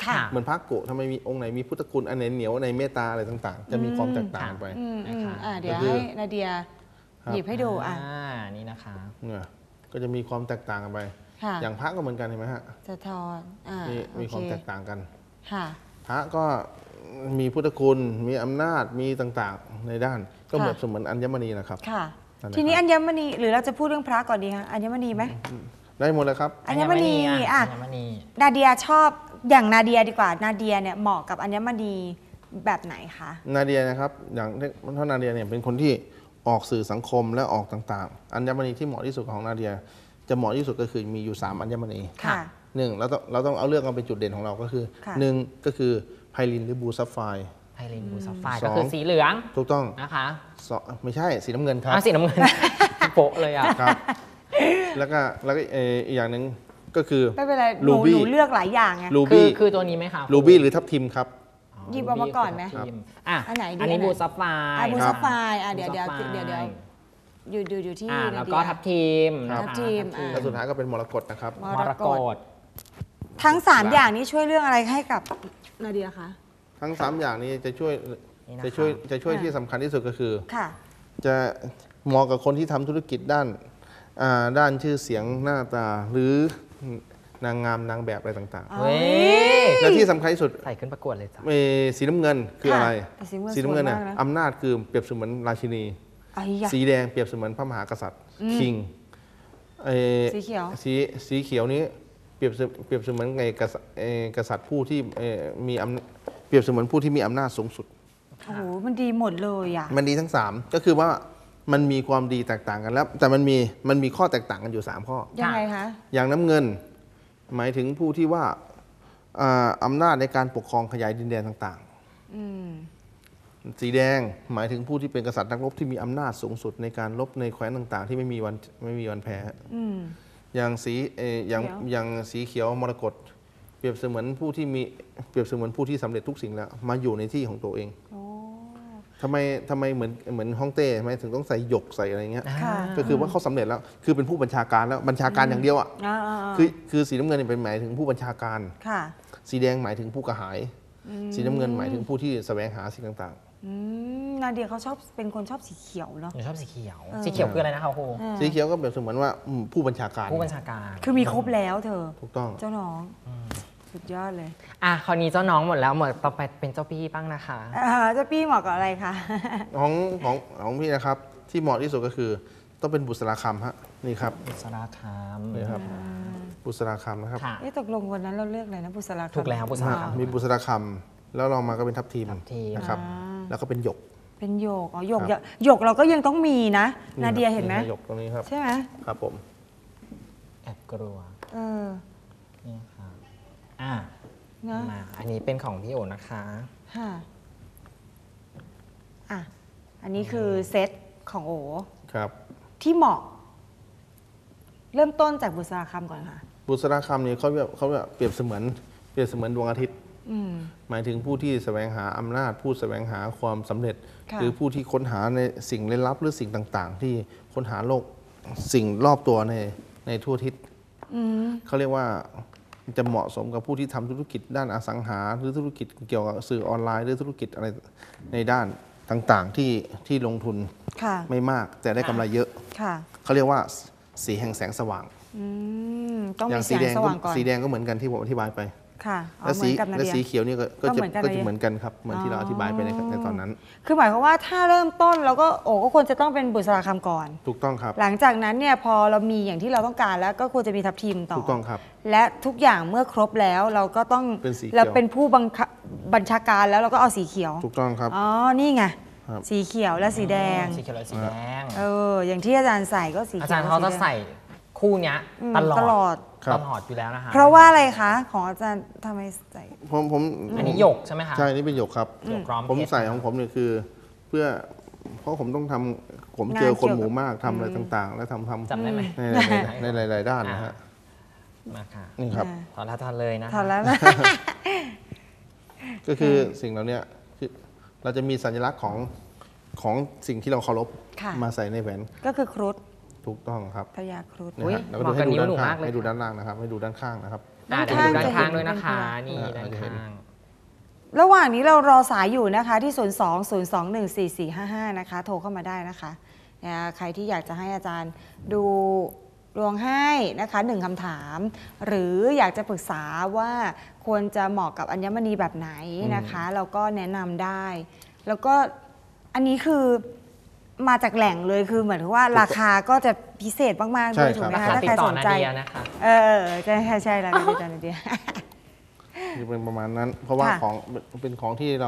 ค่ะเหมือนพระโกะทำไมมีองค์ไหนมีพุทธคุณอันไหนเหนียวอันไหนเมตตาอะไรต่างๆ จะมีความแตกต่างกันไปเดี๋ยวก็คือให้นาเดียครับหยิบให้ดูนี่นะคะเนี่ยก็จะมีความแตกต่างกันไปค่ะอย่างพระก็เหมือนกันเห็นไหมฮะสะท้อนมีความแตกต่างกันค่ะพระก็มีพุทธคุณมีอำนาจมีต่างๆในด้านก็เหมือนค่ะเสมือนอัญมณีนะครับค่ะนั่นแหละทีนี้ครับอัญมณีหรือเราจะพูดเรื่องพระก่อนดีคะอัญมณีไหมได้หมดเลยครับอัญมณีอัญมณีนาเดียชอบอย่างนาเดียดีกว่านาเดียเนี่ยเหมาะกับอัญมณีแบบไหนคะนาเดียนะครับอย่างท่านนาเดียเนี่ยเป็นคนที่ออกสื่อสังคมและออกต่างๆ อัญมณีที่เหมาะที่สุดของนาเดียจะเหมาะที่สุดก็คือมีอยู่3อัญมณีค่ะหนึ่งเราต้องเอาเรื่องมาเป็นจุดเด่นของเราก็คือค่ะหนึ่งก็คือไพลินหรือบูซัฟไฟร์ไพลินบูซัฟไฟสก็องคือสีเหลืองถูกต้องนะคะไม่ใช่สีน้ำเงินครับสีน้ำเงิน โปะเลยอ่ะครับ แล้วก็อีกอย่างหนึ่งก็คือไม่เป็นไรหรูนูบี้เลือกหลายอย่างไงรูคือบี้คือตัวนี้ไหมคะรูบี้หรือทับทิมครับหยิบออกมาก่อนไหมทับทิอ่ะอันไหนดีอันนี้อันไหนบูซัฟไฟบูนะซัคะฟไฟเดี๋ยวบูซัฟไฟอยู่ที่แล้วนาเดียก็ทับทิมครับนะคะทับทิมแล้วสุดท้ายก็เป็นมรกตนะครับมรกตทั้ง 3 อย่างนี้ช่วยเรื่องอะไรให้กับนาเดียคะทั้ง 3 อย่างนี้จะช่วยนี่นะคะจะช่วยที่สำคัญที่สุดก็คือค่ะจะเหมาะกับคนที่ทำธุรกิจด้านชื่อเสียงหน้าตา หรือนางงามนางแบบอะไรต่างเฮ้ยๆ และที่สำคัญที่สุดใส่ขึ้นประกวดเลยจ้ะสีน้ำเงินคืออะไรแต่สีน้ำเงินสีน้ำเงินเนี่ยสวยมากนะอำนาจคือเปรียบเสมือนราชินีไอ้ยะสีแดงเปรียบเสมือนพระมหากษัตริย์คิงสีเขียวสีเขียวนี้เปรียบเสมือนไงกษัตริย์ผู้ที่มีเปรียบเสมือนผู้ที่มีอำนาจสูงสุดโอ้โหมันดีหมดเลยอ่ะมันดีทั้ง 3 ก็คือว่ามันมีความดีแตกต่างกันแล้ว แต่มันมีข้อแตกต่างกันอยู่ 3 ข้อยังไงคะอย่างน้ำเงินหมายถึงผู้ที่ว่าอำนาจในการปกครองขยายดินแดนต่างอืมๆ สีแดงหมายถึงผู้ที่เป็นกษัตริย์นักรบที่มีอำนาจสูงสุดในการรบในแคว้นต่างๆ ที่ไม่มีวันแพ้อืมอย่างสีอย่างเขียวอย่างสีเขียวมรกตเปรียบเสมือนผู้ที่สำเร็จทุกสิ่งแล้วมาอยู่ในที่ของตัวเองโอ้ทำไมเหมือนฮ่องเต้ไหมถึงต้องใส่หยกใส่อะไรเงี้ยค่ะก็คือว่าเขาสำเร็จแล้วคือเป็นผู้บัญชาการแล้วบัญชาการอย่างเดียวอ่ะ คือสีน้ำเงินเนี่ยเป็นหมายถึงผู้บัญชาการค่ะสีแดงหมายถึงผู้กระหาย สีน้ำเงินหมายถึงผู้ที่แสวงหาสิ่งต่างนาเดียเขาเป็นคนชอบสีเขียวเนาะหนูชอบสีเขียว สีเขียวคืออะไรนะคะครูๆ สีเขียวก็เปรียบเสมือนว่าผู้บัญชาการผู้บัญชาการคือมีครบแล้วเธอถูกต้องเจ้าน้อง สุดยอดเลยคราวนี้เจ้าน้องหมดแล้วหมดต่อไปเป็นเจ้าพี่บ้างนะคะเจ้าปี้เหมาะกับอะไรคะของพี่นะครับที่เหมาะที่สุดก็คือต้องเป็นบุษราคำฮะนี่ครับบุษราคามนี่ครับบุษราคำนะครับค่ะตกลงวันนั้นเราเลือกอะไรนะบุษราคำถูกแล้วบุษราคำมีบุษราคำแล้วลองมาก็เป็นทับทิมทับทิมนะครับ แล้วก็เป็นหยกเป็นโยกอ๋อโยกครับโยกเราก็ยังต้องมีนะ นาเดียเห็นไหมหยกตรงนี้ครับใช่ไหมครับผมแอบกลัวเออนี่ค่ะนะมาอันนี้เป็นของพี่โอนะคะค่ะอ่ะ อันนี้คือเซตของโอครับที่เหมาะ เริ่มต้นจากบุษราคำก่อนค่ะบุษราคำนี่เขาเปรียบเสมือนดวงอาทิตย์อืมหมายถึงผู้ที่แสวงหาอำนาจ ผู้แสวงหาความสำเร็จค่ะหรือผู้ที่ค้นหาในสิ่งลึกลับหรือสิ่งต่างๆ ที่ค้นหาโลกสิ่งรอบตัวในทั่วทิศอืมเขาเรียกว่าจะเหมาะสมกับผู้ที่ทำธุรกิจด้านอสังหา หรือธุรกิจเกี่ยวกับสื่อออนไลน์หรือธุรกิจอะไรในด้านต่างๆที่ลงทุนค่ะไม่มาก แต่ได้กำไรเยอะค่ะเขาเรียกว่าสีแห่งแสงสว่างต้องอย่ามีงแสงสว่างก่อนสีแดงก็เหมือนกันที่ผมอธิบายไปค่ะอ๋อและเหมือนกับนาและเดียสีเขียวนี่ก็ก็จะเหมือนกันก็เลยจะเหมือนกันครับเหมือนที่เราอธิบายไปในตอนนั้นคือหมายความว่าถ้าเริ่มต้นเราก็ก็ควรจะต้องเป็นบุษราคำก่อนถูกต้องครับหลังจากนั้นเนี่ยพอเรามีอย่างที่เราต้องการแล้วก็ควรจะมีทัพทีมต่อถูกต้องครับและทุกอย่างเมื่อครบแล้วเราก็ต้องเป็นสีเขียวเราเป็นผู้บัญชาการแล้วเราก็เอาสีเขียวถูกต้องครับอ๋อนี่ไงครับสีเขียวและสีแดงสีเขียวและสีแดงอย่างที่อาจารย์ใส่ก็สีอาเขียวจารย์เขาจะสีแดงใส่คู่เนี้ยมตลอดตลอดครับตลอดอยู่แล้วนะคะเพราะว่าอะไรคะของอาจารย์ทำไมใส่ผมอันนี้หยกใช่ไหมคะใช่นี่เป็นหยกครับหยกล้อมผมเพชรใส่ของผมเนี่ยคือเพราะผมต้องทำผมเจอคนหมู่มากทำอะไรต่างๆ แล้วทำจำได้ไหมในหลายๆด้านนะฮะมาค่ะนี่ครับถอนทอนเลยนะถอนแล้วนะก็คือสิ่งเหล่านี้คือเราจะมีสัญลักษณ์ของสิ่งที่เราเคารพค่ะมาใส่ในแหวนก็คือครุฑถูกต้องครับพญาครุฑนะฮะแล้วก็ให้ดูด้านข้างให้ดูด้านล่างนะครับให้ดูด้านข้างนะครับเดี๋ยวให้ดูด้านข้างด้วยนะคะจะเห็นนี่ด้านข้างระหว่างนี้เรารอสายอยู่นะคะที่ 02-021-4455 นะคะ โทรเข้ามาได้นะคะใครที่อยากจะให้อาจารย์ดูดวงให้นะคะ1คำถาม หรืออยากจะปรึกษาว่าควรจะเหมาะกับอัญมณีแบบไหนนะคะเราก็แนะนำได้ แล้วก็อันนี้คือมาจากแหล่งเลยคือเหมือนว่าราคาก็จะพิเศษมากๆด้วยถูกไหมคะถ้าติใครดต่อสนนาใจเดียนะคะใช่แล้วก็ติดต่อนาเดียจะเป็นประมาณนั้น เพราะว่าค่ะของเป็นของที่เรา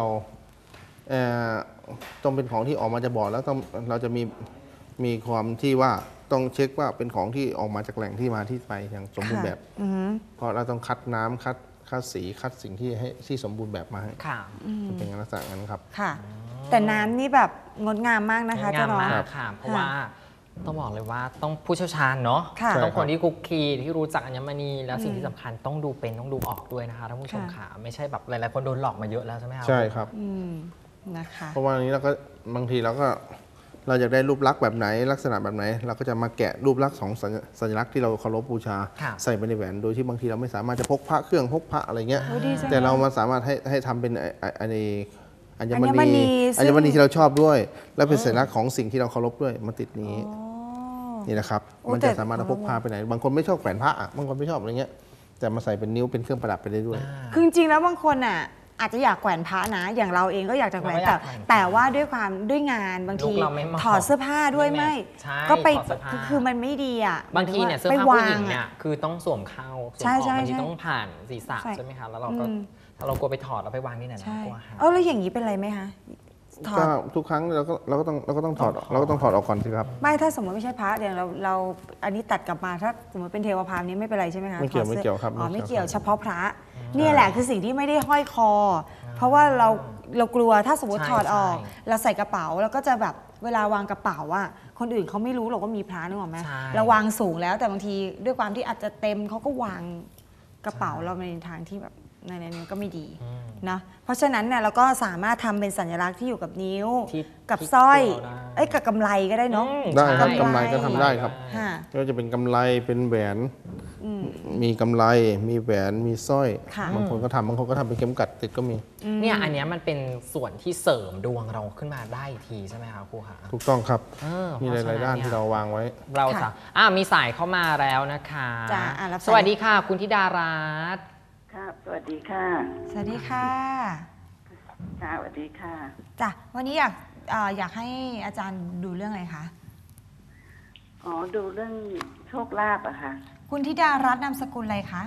ต้องเป็นของที่ออกมาจะบอกแล้วต้องเราจะมีความที่ว่าต้องเช็คว่าเป็นของที่ออกมาจากแหล่งที่มาที่ไปอย่างสมบูรณ์แบบอือฮึเพราะเราต้องคัดน้ำคัดสีคัดสิ่งที่สมบูรณ์แบบมาให้ค่ะจะเป็นลักษณะนั้นครับค่ะ แต่น้ำนี่แบบงดงามมากนะคะงาเจ้าม น้องมากค่ะ เพราะว่าต้องบอกเลยว่าต้องผู้เชี่ยวชาญเนาะค่ะต้องคนที่คุกคีที่รู้จักอัญมณีแล้วสิ่งที่สำคัญต้องดูเป็นต้องดูออกด้วยนะคะท่านผู้ชมค่ะไม่ใช่แบบหลายๆคนโดนหลอกมาเยอะแล้วใช่ไหมคะใช่ครับนะคะเพราะว่าอันนี้เราก็บางทีเราอยากได้รูปลักษณ์แบบไหนลักษณะแบบไหน เราก็จะมาแกะรูปลักษณ์ของสัญลักษณ์ที่เราเคารพบูชาค่ะใส่ไปในแหวนโดยที่บางทีเราไม่สามารถจะพกพระเครื่องพกพระอะไรเงี้ยโอ้ดีจังแต่เรามาสามารถให้ทำเป็นอัญมอัญมณีณีซึ่งอัญมณีที่เราชอบด้วย และเป็นสัญลักษณ์ของสิ่งที่เราเคารพด้วยมาติดนี้อ๋อนี่นะครับโอ้มันแต่จะสามารถเอาพกพาไปไหน บางคนไม่ชอบแขวนพระบางคนไม่ชอบอะไรเงี้ยแต่มาใส่เป็นนิ้วเป็นเครื่องประดับไปได้ด้วยคือจริงๆแล้วบางคนอ่ะอาจจะอยากแขวนพระนะ อย่างเราเองก็อยากจะแขวนเราก็อยากแขวนแต่ว่าด้วยงานบางทีลูกเราไม่เหมาะถอดเสื้อผ้าด้วยไม่ใช่ก็ไปถอดเสื้อผ้าคือมันไม่ดีอ่ะบางทีเนี่ยเสื้อไปผ้าผู้วาหญิงงเนี่อ่ะยคือต้องสวมเข้าสวมใช่ออกใช่บางทีใช่ต้องผ่านศีรษะใช่ใช่ไหมคะแล้วเราก็อืมถ้าเรากลัวไปถอดเราไปวางที่ไหนนะใช่กลัวหายแล้วอย่างนี้เป็นไรไหมคะถอก็ดทุกครั้งเราก็ต้องถอดเราก็ต้องถอดออกก่อนสิครับไม่ถ้าสมมติไม่ใช่พระอย่างเราอันนี้ตัดกลับมาถ้าสมมติเป็นเทวพามนี้ไม่เป็นไรใช่ไหมคะไม่เกี่ยวถอดสื้อไม่เกี่ยวครับอ๋อไม่ไม่เกี่เกี่ยยว วเฉพาะพระเนี่ยแหละคือสิ่งที่ไม่ได้ห้อยคอ เพราะว่าเรากลัวถ้าสมมติถอดออก เราใส่กระเป๋าแล้วก็จะแบบเวลาวางกระเป๋าอะคนอื่นเขาไม่รู้หรอกว่ามีพระนึกออกไหมใช่เราวางสูงแล้วแต่บางทีด้วยความที่อาจจะเต็มเขาก็วางกระเป๋าเราในทางที่แบบในนี้ก็ไม่ดีอืมนะเพราะฉะนั้นเนี่ยเราก็สามารถทำเป็นสัญลักษณ์ที่อยู่กับนิ้วที่กับสร้อยที่ตัวเราได้กับกำไรก็ได้เนาะได้ครับใช่กำไรก็ทำได้ครับค่ะไม่ว่าจะเป็นกำไรเป็นแหวน มีกำไรมีแหวนมีสร้อยค่ะบางคนก็ทำบางคนก็ทำเป็นเข็มกัดติดก็มีเนี่ยอันเนี้ยมันเป็นส่วนที่เสริมดวงเราขึ้นมาได้อีกทีใช่ไหมคะครูคะถูกต้องครับเออมีหลายๆด้านที่เราวางไว้เราจะค่ะมีสายเข้ามาแล้วนะคะจ้ะรับสายสวัสดีค่ะ คุณธิดารัตน์ครับสวัสดีค่ะสวัสดีค่ะค่ะสวัสดีค่ะจ้ะวันนี้อยากให้อาจารย์ดูเรื่องอะไรคะอ๋อ ดูเรื่องโชคลาภอะค่ะคุณธิดารัตน์นามสกุลอะไรคะ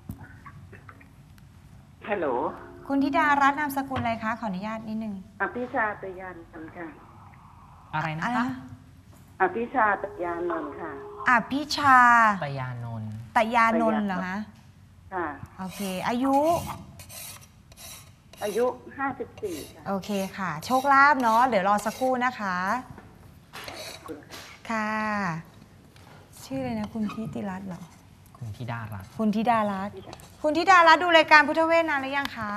ฮัลโหลคุณธิดารัตน์นามสกุลอะไรคะขออนุญาตนิดนึงอภิชาตยานนท์ค่ะอะไรนะอะไรคะนะอภิชาตยานนท์ค่ะอภิชาตยานนท์ตยานนท์เหรอคะค่ะโอเค อายุอายุ 54 ค่ะโอเคค่ะ โชคลาภเนาะเดี๋ยวรอสักครู่นะคะคุณค่ะ ชื่อเลยนะคุณธิติรัตน์เหรอคุณธิดารัตน์คุณธิดารัตน์คุณธิดารัตน์ดูรายการพุทธเวทนานหรือยังคะ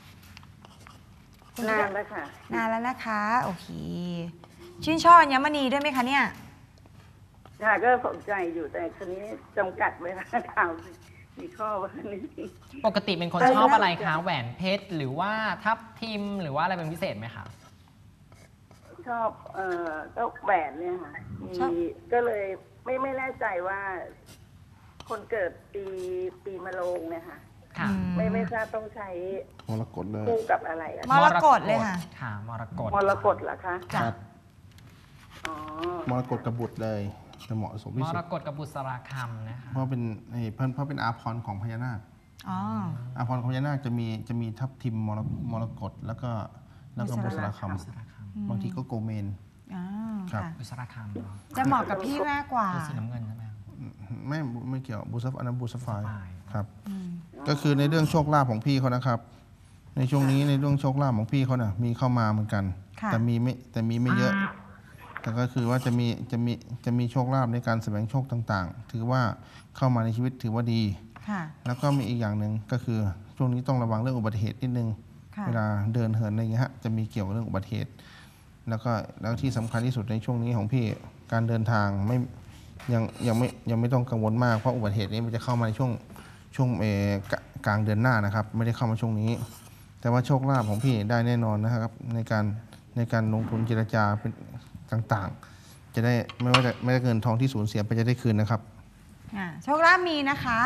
คุณธินาดานแล้วค่ะนานแล้วนะคะ โอเค ชื่นชอบอัญมณีด้วยไหมคะเนี่ยค่ะ ก็สนใจอยู่แต่ทีนี้จำกัดเวลาถามมีข้อว่านิดนึงปกติเป็นคนชอบอะไรคะ แหวนเพชรหรือว่าทับทิมหรือว่าอะไรเป็นพิเศษไหมคะชอบ ก็แหวนเนี่ยค่ะชอบมีก็เลยไม่แน่ใจว่า คนเกิดปีมะโรงเนี่ยค่ะค่ะไม่ทราบต้องใช้มรกตเลยคู่กับอะไรอะมรกตเลยค่ะค่ะมรกตมรกตเหรอคะจ้ะครับอ๋อมรกตกับบุตรเลยจะเหมาะสมที่มสุรดกตกับบุษราคำนะคะเพราะเป็นเพราะเป็นอาภรณ์ของพญานาคอ๋ออาภรณ์ของพญานาคจะมีทับทิมมรกตแล้วก็บุษราคบุษราคำบางทีก็โกเมนอ๋อครับค่ะำบุษราคำเหรอจะเหมาะกับพี่มากกว่าคือสีน้ำเงินใช่ไหมคะไม่เกี่ยวบูซัฟอันนั้นบูซัฟไฟบูซัฟไฟครับ ก็คือในเรื่องโชคลาภของพี่เขานะครับ ในช่วงนี้ในเรื่องโชคลาภของพี่เขาเนี่ยมีเข้ามาเหมือนกันค่ะแต่มีไม่เยอะ แต่ก็คือว่าจะมีโชคลาภในการแสวงโชคต่างๆ ถือว่าเข้ามาในชีวิตถือว่าดีค่ะแล้วก็มีอีกอย่างหนึ่งก็คือช่วงนี้ต้องระวังเรื่องอุบัติเหตุนิดนึงค่ะเวลาเดินเหินอะไรเงี้ยฮะจะมีเกี่ยวกับเรื่องอุบัติเหตุ แล้วที่สำคัญที่สุดในช่วงนี้ของพี่การเดินทางยังไม่ต้องกังวลมากเพราะอุบัติเหตุนี้มันจะเข้ามาในช่วงกลางเดือนหน้านะครับไม่ได้เข้ามาช่วงนี้ แต่ว่าโชคลาภของพี่ได้แน่นอนนะครับในการลงทุนเจรจาเป็นต่างๆจะได้ไม่ได้เงินทองที่สูญเสียไปจะได้คืนนะครับโชคลาภมีนะคะ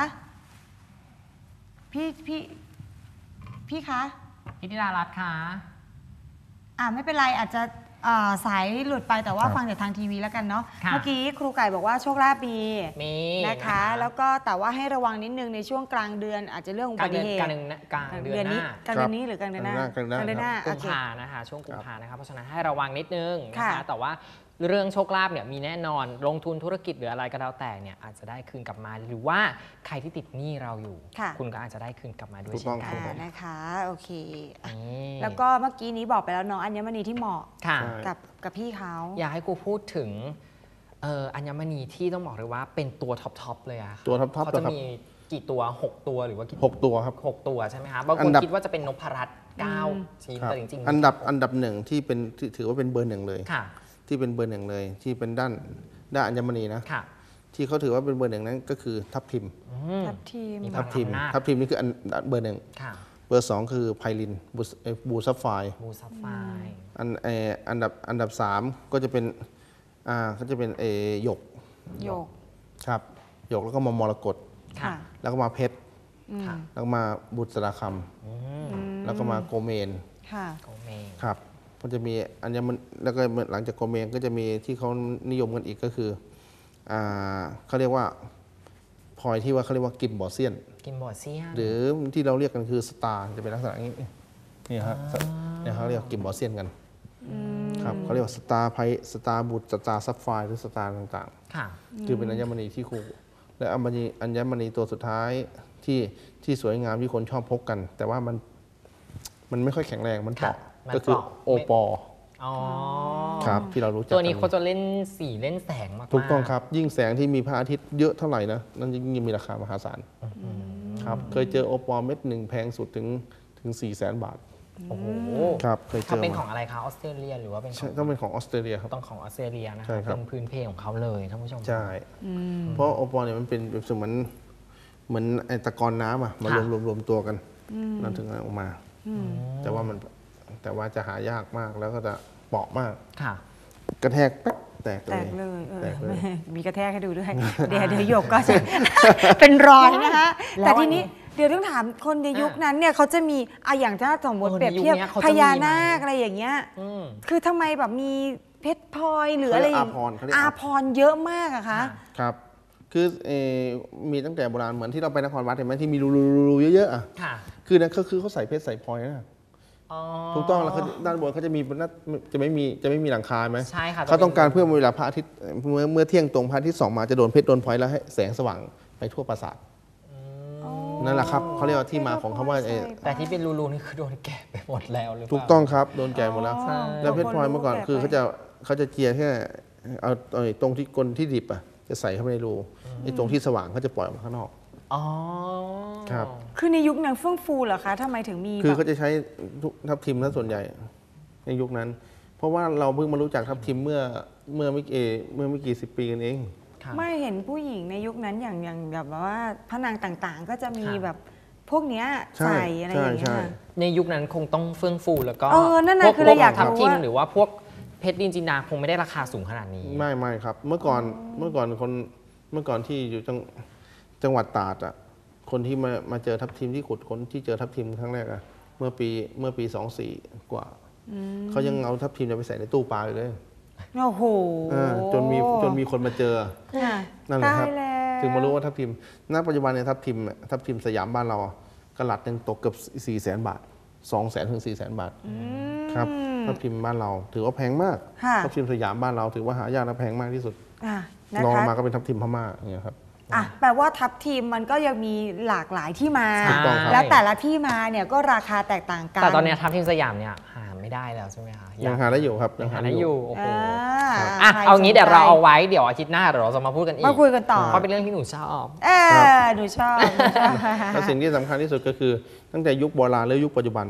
พี่คะพิธิดารัตน์คะไม่เป็นไรอาจจะสายหลุดไปแต่ว่าครับฟังจากทางทีวีแล้วกันเนาะค่ะเมื่อกี้ครูไก่บอกว่าโชคลาภมีมีนะคะ แล้วก็แต่ว่าให้ระวังนิดนึงในช่วงกลางเดือนอาจจะเรื่องอุกลาบังเดืติอนเหตุกลางเดือนหน้ากลางเดือนนี้หรือกลางเดือนหน้ากลางเดือนหน้าเดือนหน้ากุโอมเคภานะคะช่วงกุมภานะคะเพราะฉะนั้นให้ระวังนิดนึงนะค่ะคะแต่ว่าเรื่องโชคลาภเนี่ยมีแน่นอนลงทุนธุรกิจหรืออะไรก็แล้วแต่เนี่ยอาจจะได้คืนกลับมาหรือว่าใครที่ติดหนี้เราอยู่ค่ะคุณก็อาจจะได้คืนกลับมาด้วยถูกต้องเช่นกันนะคะโอเคนี่แล้วก็เมื่อกี้นี้บอกไปแล้วน้องอัญมณีที่เหมาะค่ะใช่กับพี่เขาอยากให้กูพูดถึงอัญมณีที่ต้องบอกเลยว่าเป็นตัวท็อปเลยอะตัวท็อปๆเขาจะนะครับมีกี่ตัว 6 ตัวหรือว่ากี่ 6 ตัวครับ 6 ตัวใช่ไหมคะบางคอันนดับคิดว่าจะเป็นนพรัตน์9ชิ้นครับแต่จริงๆอันดับหนึ่งที่ถือว่าเป็นเบอร์หนึ่งเลยค่ะที่เป็นเบอร์หนึ่งเลยที่เป็นด้านอัญมณีนะค่ะที่เขาถือว่าเป็นเบอร์หนึ่งนั้นก็คือทับทิมทัพทีมมีทับทิมอำนาจทับทิมนี่คือเบอร์หนึ่งค่ะเบอร์สองคือไพลินบูซัฟไฟบูซัฟไฟอันดับสามก็จะเป็นหยกโยกครับหยกแล้วก็มรกตค่ะแล้วก็มาเพชรค่ะแล้วก็มาบุษราคอืมำแล้วก็มาโกเมนค่ะโกเมงครับมันจะมีแล้วก็หลังจากโกเมนก็จะมีที่เขานิยมกันอีกก็คือเขาเรียกว่าพลอยที่ว่าเขาเรียกว่ากิมบอร์เซียนกินบอร์เซียนหรือที่เราเรียกกันคือสตาร์จะเป็นลักษณะอย่างนี้นี่ฮะเนี่ยเขาเรียกกิมบอร์เซียนกันครับเขาเรียกว่าสตาร์ไพสตาร์บูดสตาร์ซัฟไฟหรือสตาร์ต่างค่ะๆ คือเป็นอัญมณีที่คู่และอัญมณีตัวสุดท้ายที่สวยงามที่คนชอบพกกัน แต่ว่ามันไม่ค่อยแข็งแรงมันเปราะค่ะมันก็คือเปราะโอปออ๋อครับที่เรารู้จักตัวนี้กัเขาจะเล่นสีเล่นแสงมากๆถูกต้องครับ ยิ่งแสงที่มีพระอาทิตย์เยอะเท่าไหร่นะนั่นยิ่งมีราคามหาศาลครับเคยเจอโอปอเม็ดหนึ่งแพงสุดถึง 400,000 บาทโอ้โหครับเคยเจถ้าอเป็นขมาองอะไรคะออสเตรเลียหรือว่าเป็นขใช่องต้องเป็นของออสเตรเลียครับต้องของออสเตรเลียนะใช่คะครับเป็นพื้นเพของเขาเลยท่านผู้ชมใช่ เพราะโอปอเนี่ยมันเป็นเหมือนไอตะกอนน้ำอ่ะมารวมตัวกันนั่นถึงออกมาแต่ว่าจะหายากมากแล้วก็จะเปราะมากค่ะกระแทกแป๊บแตกแตเลยกเลยแตกเลยมีกระแทกให้ดูด้วย เดี๋ยวหยกก็จะ เป็นรอยนะคะแล้วแต่ทีนี้เดี๋ยวต้องถามคนในยุคนั้นเนี่ยเขาจะมีอย่างถ้าสมมติเปรียบเทียบในยุคเนี้ยเขาพจะมีไหมญานาคอะไรอย่างเงี้ยอืมคือทำไมแบบมีเพชรพลอยหรืออะไรอย่างเขาเรียกอาภรณ์อาภรณ์เยอะมากอะคะครับคือมีตั้งแต่โบราณเหมือนที่เราไปนครวัดเห็นไหมที่มีรูเยอะๆอ่ะค่ะคือนั่นคือเขาใส่เพชรใส่พลอยนะอ๋อถูกต้องแล้วเขาด้านบนเขาจะไม่มีหลังคาไหมใช่ค่ะเขาต้องการเพื่อเวลาพระอาทิตย์เมื่อเที่ยงตรงพระอาทิตย์ส่องมาจะโดนเพชรโดนพลอยแล้วให้แสงสว่างไปทั่วปราสาทนั่นแหละครับเขาเรียกว่าที่มาของคำว่าแต่ที่เป็นรูๆนี่คือโดนแกะไปหมดแล้วหรือเปล่าถูกต้องครับโดนแก่หมดแล้วใช่แล้วเพชรพลอยเมื่อก่อนคือเขาจะเจียแค่เอาตรงที่กลที่ดิบอ่ะจะใส่เข้าไปในรูไอ้ตรงที่สว่างเขาจะปล่อยออกมาข้างนอกอ๋อครับคือในยุคนั้นเฟื่องฟูเหรอคะทำไมถึงมีคือแบบเขาจะใช้ทับทิมซะส่วนใหญ่ในยุคนั้น เพราะว่าเราเพิ่งมารู้จักทับทิมเมื่อไม่กี่สิบปีกันเองค่ะไม่เห็นผู้หญิงในยุคนั้นอย่างแบบว่าพระนางต่างๆ ก็จะมีค่ะแบบพวกเนี้ยใช่ใส่อะไรอย่างเงี้ใช่ยในยุคนั้นคงต้องเฟื่องฟูแล้วก็นั่นน่ะพวกคือเราอยากทับรู้ทิมว่าหรือว่าพวกเพชรดินจินดาคงไม่ได้ราคาสูงขนาดนี้ไม่ครับ เมื่อก่อนที่อยู่จังหวัดตราดอ่ะคนที่มาเจอทับทิมที่ขุดคนที่เจอทับทิมครั้งแรกอ่ะเมื่อปี24กว่าเขายังเอาทับทิมไปใส่ในตู้ปลาอยู่เลยโอ้โหจนมีคนมาเจอค่ะนั่นแหละครับตายแล้วถึงมารู้ว่าทับทิมณปัจจุบันเนี่ยทับทิมสยามบ้านเราอะกะลัดหนึงตกเกือบ400,000 บาท 200,000 ถึง 400,000 บาทครับทับทิมบ้านเราถือว่าแพงมากค่ะทับทิมสยามบ้านเราถือว่าหายากและแพงมากที่สุดนะรองคะมาก็เป็นทับทิมพม่าอย่างเงี้ยครับแปลว่าทัพทีมมันก็ยังมีหลากหลายที่มาถูกต้องครับแล้วแต่ละที่มาเนี่ยก็ราคาแตกต่างกันแต่ตอนเนี้ยทับทิมสยามเนี่ยหาไม่ได้แล้วใช่ไหมคะยังหาได้อยู่ครับยังหาได้อยู่โอ้โหอ่าอ่ะเอางี้เดี๋ยวเราเอาไว้เดี๋ยวอาทิตย์หน้าเดี๋ยวเราจะมาพูดกันอีกมาคุยกันต่อเพราะเป็นเรื่องที่หนูชอบหนูชอบแล้วสิ่งที่สำคัญที่สุดก็คือตั้งแต่ยุคโบราณหรือยุคปัจจุบัน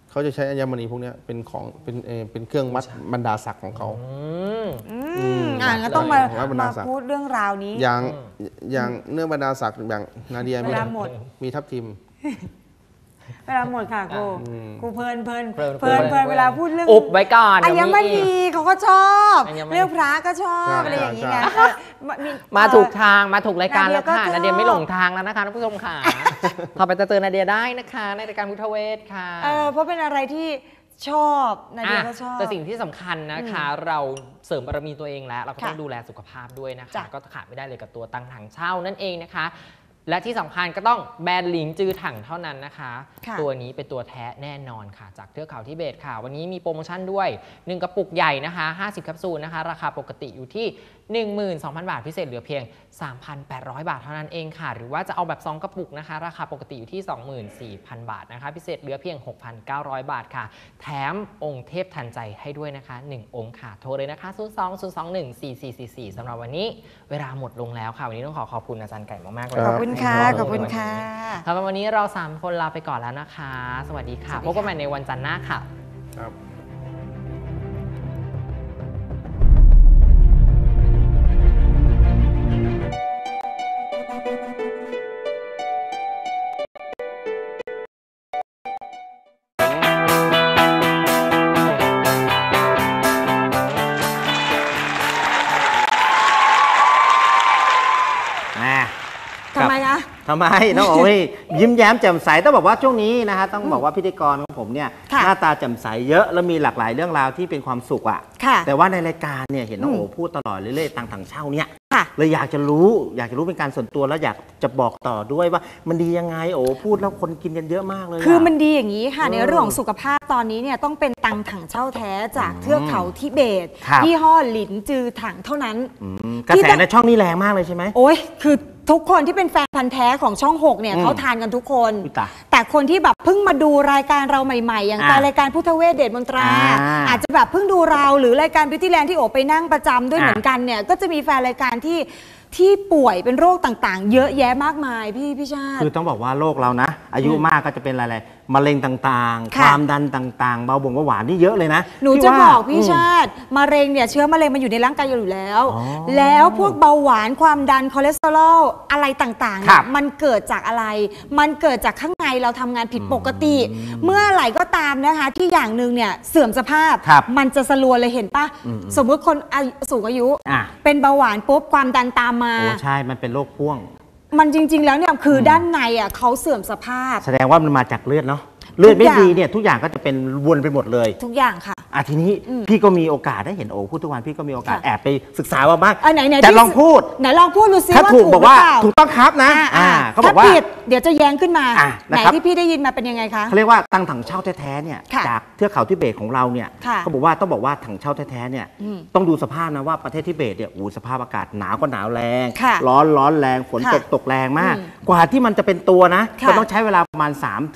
เขาจะใช้อัญมณีพวกนี้เป็นของเป็นเครื่องวัดบรรดาศักดิ์ของเขาก็ต้องมาพูดเรื่องราวนี้อย่างเรื่องบรรดาศักดิ์อย่างนาเดียมีทับทิมเวลาหมดค่ะกูเพลินเวลาพูดเรื่องอุบไว้ก่อนอัญมณีเขาก็ชอบเรื่องพระก็ชอบอะไรอย่างนี้ไงมาถูกทางมาถูกรายการแล้วค่ะนาเดียไม่หลงทางแล้วนะคะท่านผู้ชมค่ะต่อไปจะเจอนาเดียได้นะคะในรายการพุทธเวทค่ะเพราะเป็นอะไรที่ชอบนาเดียก็ชอบแต่สิ่งที่สำคัญนะคะเราเสริมบารมีตัวเองแล้วเราก็ต้องดูแลสุขภาพด้วยนะคะก็ขาดไม่ได้เลยกับตัวตังถังเช่านั่นเองนะคะและที่สำคัญก็ต้องแบรนด์หลิงจือถังเท่านั้นนะคะตัวนี้เป็นตัวแท้แน่นอนค่ะจากเทือกเขาทิเบตค่ะวันนี้มีโปรโมชั่นด้วย1กระปุกใหญ่นะคะ50แคปซูลนะคะราคาปกติอยู่ที่ 12,000 บาทพิเศษเหลือเพียง 3,800 บาทเท่านั้นเองค่ะหรือว่าจะเอาแบบ2กระปุกนะคะราคาปกติอยู่ที่ 24,000 บาทนะคะพิเศษเหลือเพียง 6,900 บาทค่ะแถมองค์เทพทันใจให้ด้วยนะคะ1องค์ค่ะโทรเลยนะคะ02-021-4444สำหรับวันนี้เวลาหมดลงแล้วค่ะวันนี้ต้องขอบคุณอาจารย์ไก่มากๆเลยขอบคุณค่ะขอบคุณค่ะสำหรับวันนี้เรา3คนลาไปก่อนแล้วนะคะสวัสดีค่ะพบกันใหม่ในวันจันทร์หน้าค่ะครับทำไมคะทำไมน้องโอ้ยยิ้มแย้มแจ่มใสต้องบอกว่าช่วงนี้นะฮะต้องบอกว่าพิธีกรของผมเนี่ยหน้าตาแจ่มใสเยอะแล้วมีหลากหลายเรื่องราวที่เป็นความสุขอ่ะแต่ว่าในรายการเนี่ยเห็นน้องโอ้พูดตลอดเรื่อยๆตังถังเช่าเนี่ยเลยอยากจะรู้เป็นการส่วนตัวแล้วอยากจะบอกต่อด้วยว่ามันดียังไงโอ้พูดแล้วคนกินกันเยอะมากเลยคือมันดีอย่างนี้ค่ะในเรื่องของสุขภาพตอนนี้เนี่ยต้องเป็นตังถังเช่าแท้จากเทือกเขาทิเบตยี่ห้อหลินจือถังเท่านั้นกระแสในช่องนี้แรงมากเลยใช่ไหมโอ้ยคือทุกคนที่เป็นแฟนพันธ์แท้ของช่อง6เนี่ยเขาทานกันทุกคนแต่คนที่แบบเพิ่งมาดูรายการเราใหม่ๆอย่างรายการพุทธเวทเดชมนตราอาจจะแบบเพิ่งดูเราหรือรายการบิวตี้แลนด์ที่โอไปนั่งประจำด้วยเหมือนกันเนี่ยก็จะมีแฟนรายการที่ป่วยเป็นโรคต่างๆเยอะแยะมากมายพี่ชาติคือต้องบอกว่าโรคเรานะอายุมากก็จะเป็นอะไรมะเร็งต่างๆความดันต่างๆเบาหวานนี่เยอะเลยนะหนูจะบอกพี่ชาติมะเร็งเนี่ยเชื้อมะเร็งมันอยู่ในร่างกายอยู่แล้วแล้วพวกเบาหวานความดันคอเลสเตอรอลอะไรต่างๆเนี่ยมันเกิดจากอะไรมันเกิดจากข้างในเราทำงานผิดปกติเมื่อไหร่ก็ตามนะคะที่อย่างหนึ่งเนี่ยเสื่อมสภาพมันจะสลวนเลยเห็นปะสมมุติคนสูงอายุเป็นเบาหวานปุ๊บความดันตามมาโอ้ใช่มันเป็นโรคพ่วงมันจริงๆแล้วเนี่ยคือด้านในอ่ะเขาเสื่อมสภาพแสดงว่ามันมาจากเลือดเนาะเลือดไม่ดีเนี่ยทุกอย่างก็จะเป็นวนไปหมดเลยทุกอย่างค่ะทีนี้พี่ก็มีโอกาสได้เห็นโอ้พูดทุกวันพี่ก็มีโอกาสแอบไปศึกษามาบ้างไหนจะลองพูดไหนลองพูดดูซิว่าถูกบอกว่าถูกต้องครับนะเขาบอกว่าเดี๋ยวจะแย้งขึ้นมาไหนที่พี่ได้ยินมาเป็นยังไงคะเขาเรียกว่าตังถังเช่าแท้ๆเนี่ยจากเทือกเขาทิเบตของเราเนี่ยเขาบอกว่าต้องบอกว่าถังเช่าแท้ๆเนี่ยต้องดูสภาพนะว่าประเทศทิเบตเนี่ยสภาพอากาศหนาวก็หนาวแรงร้อนแรงฝนตกแรงมากกว่าที่มันจะเป็นตัวนะก็ต้องใช้เวลาประมาณ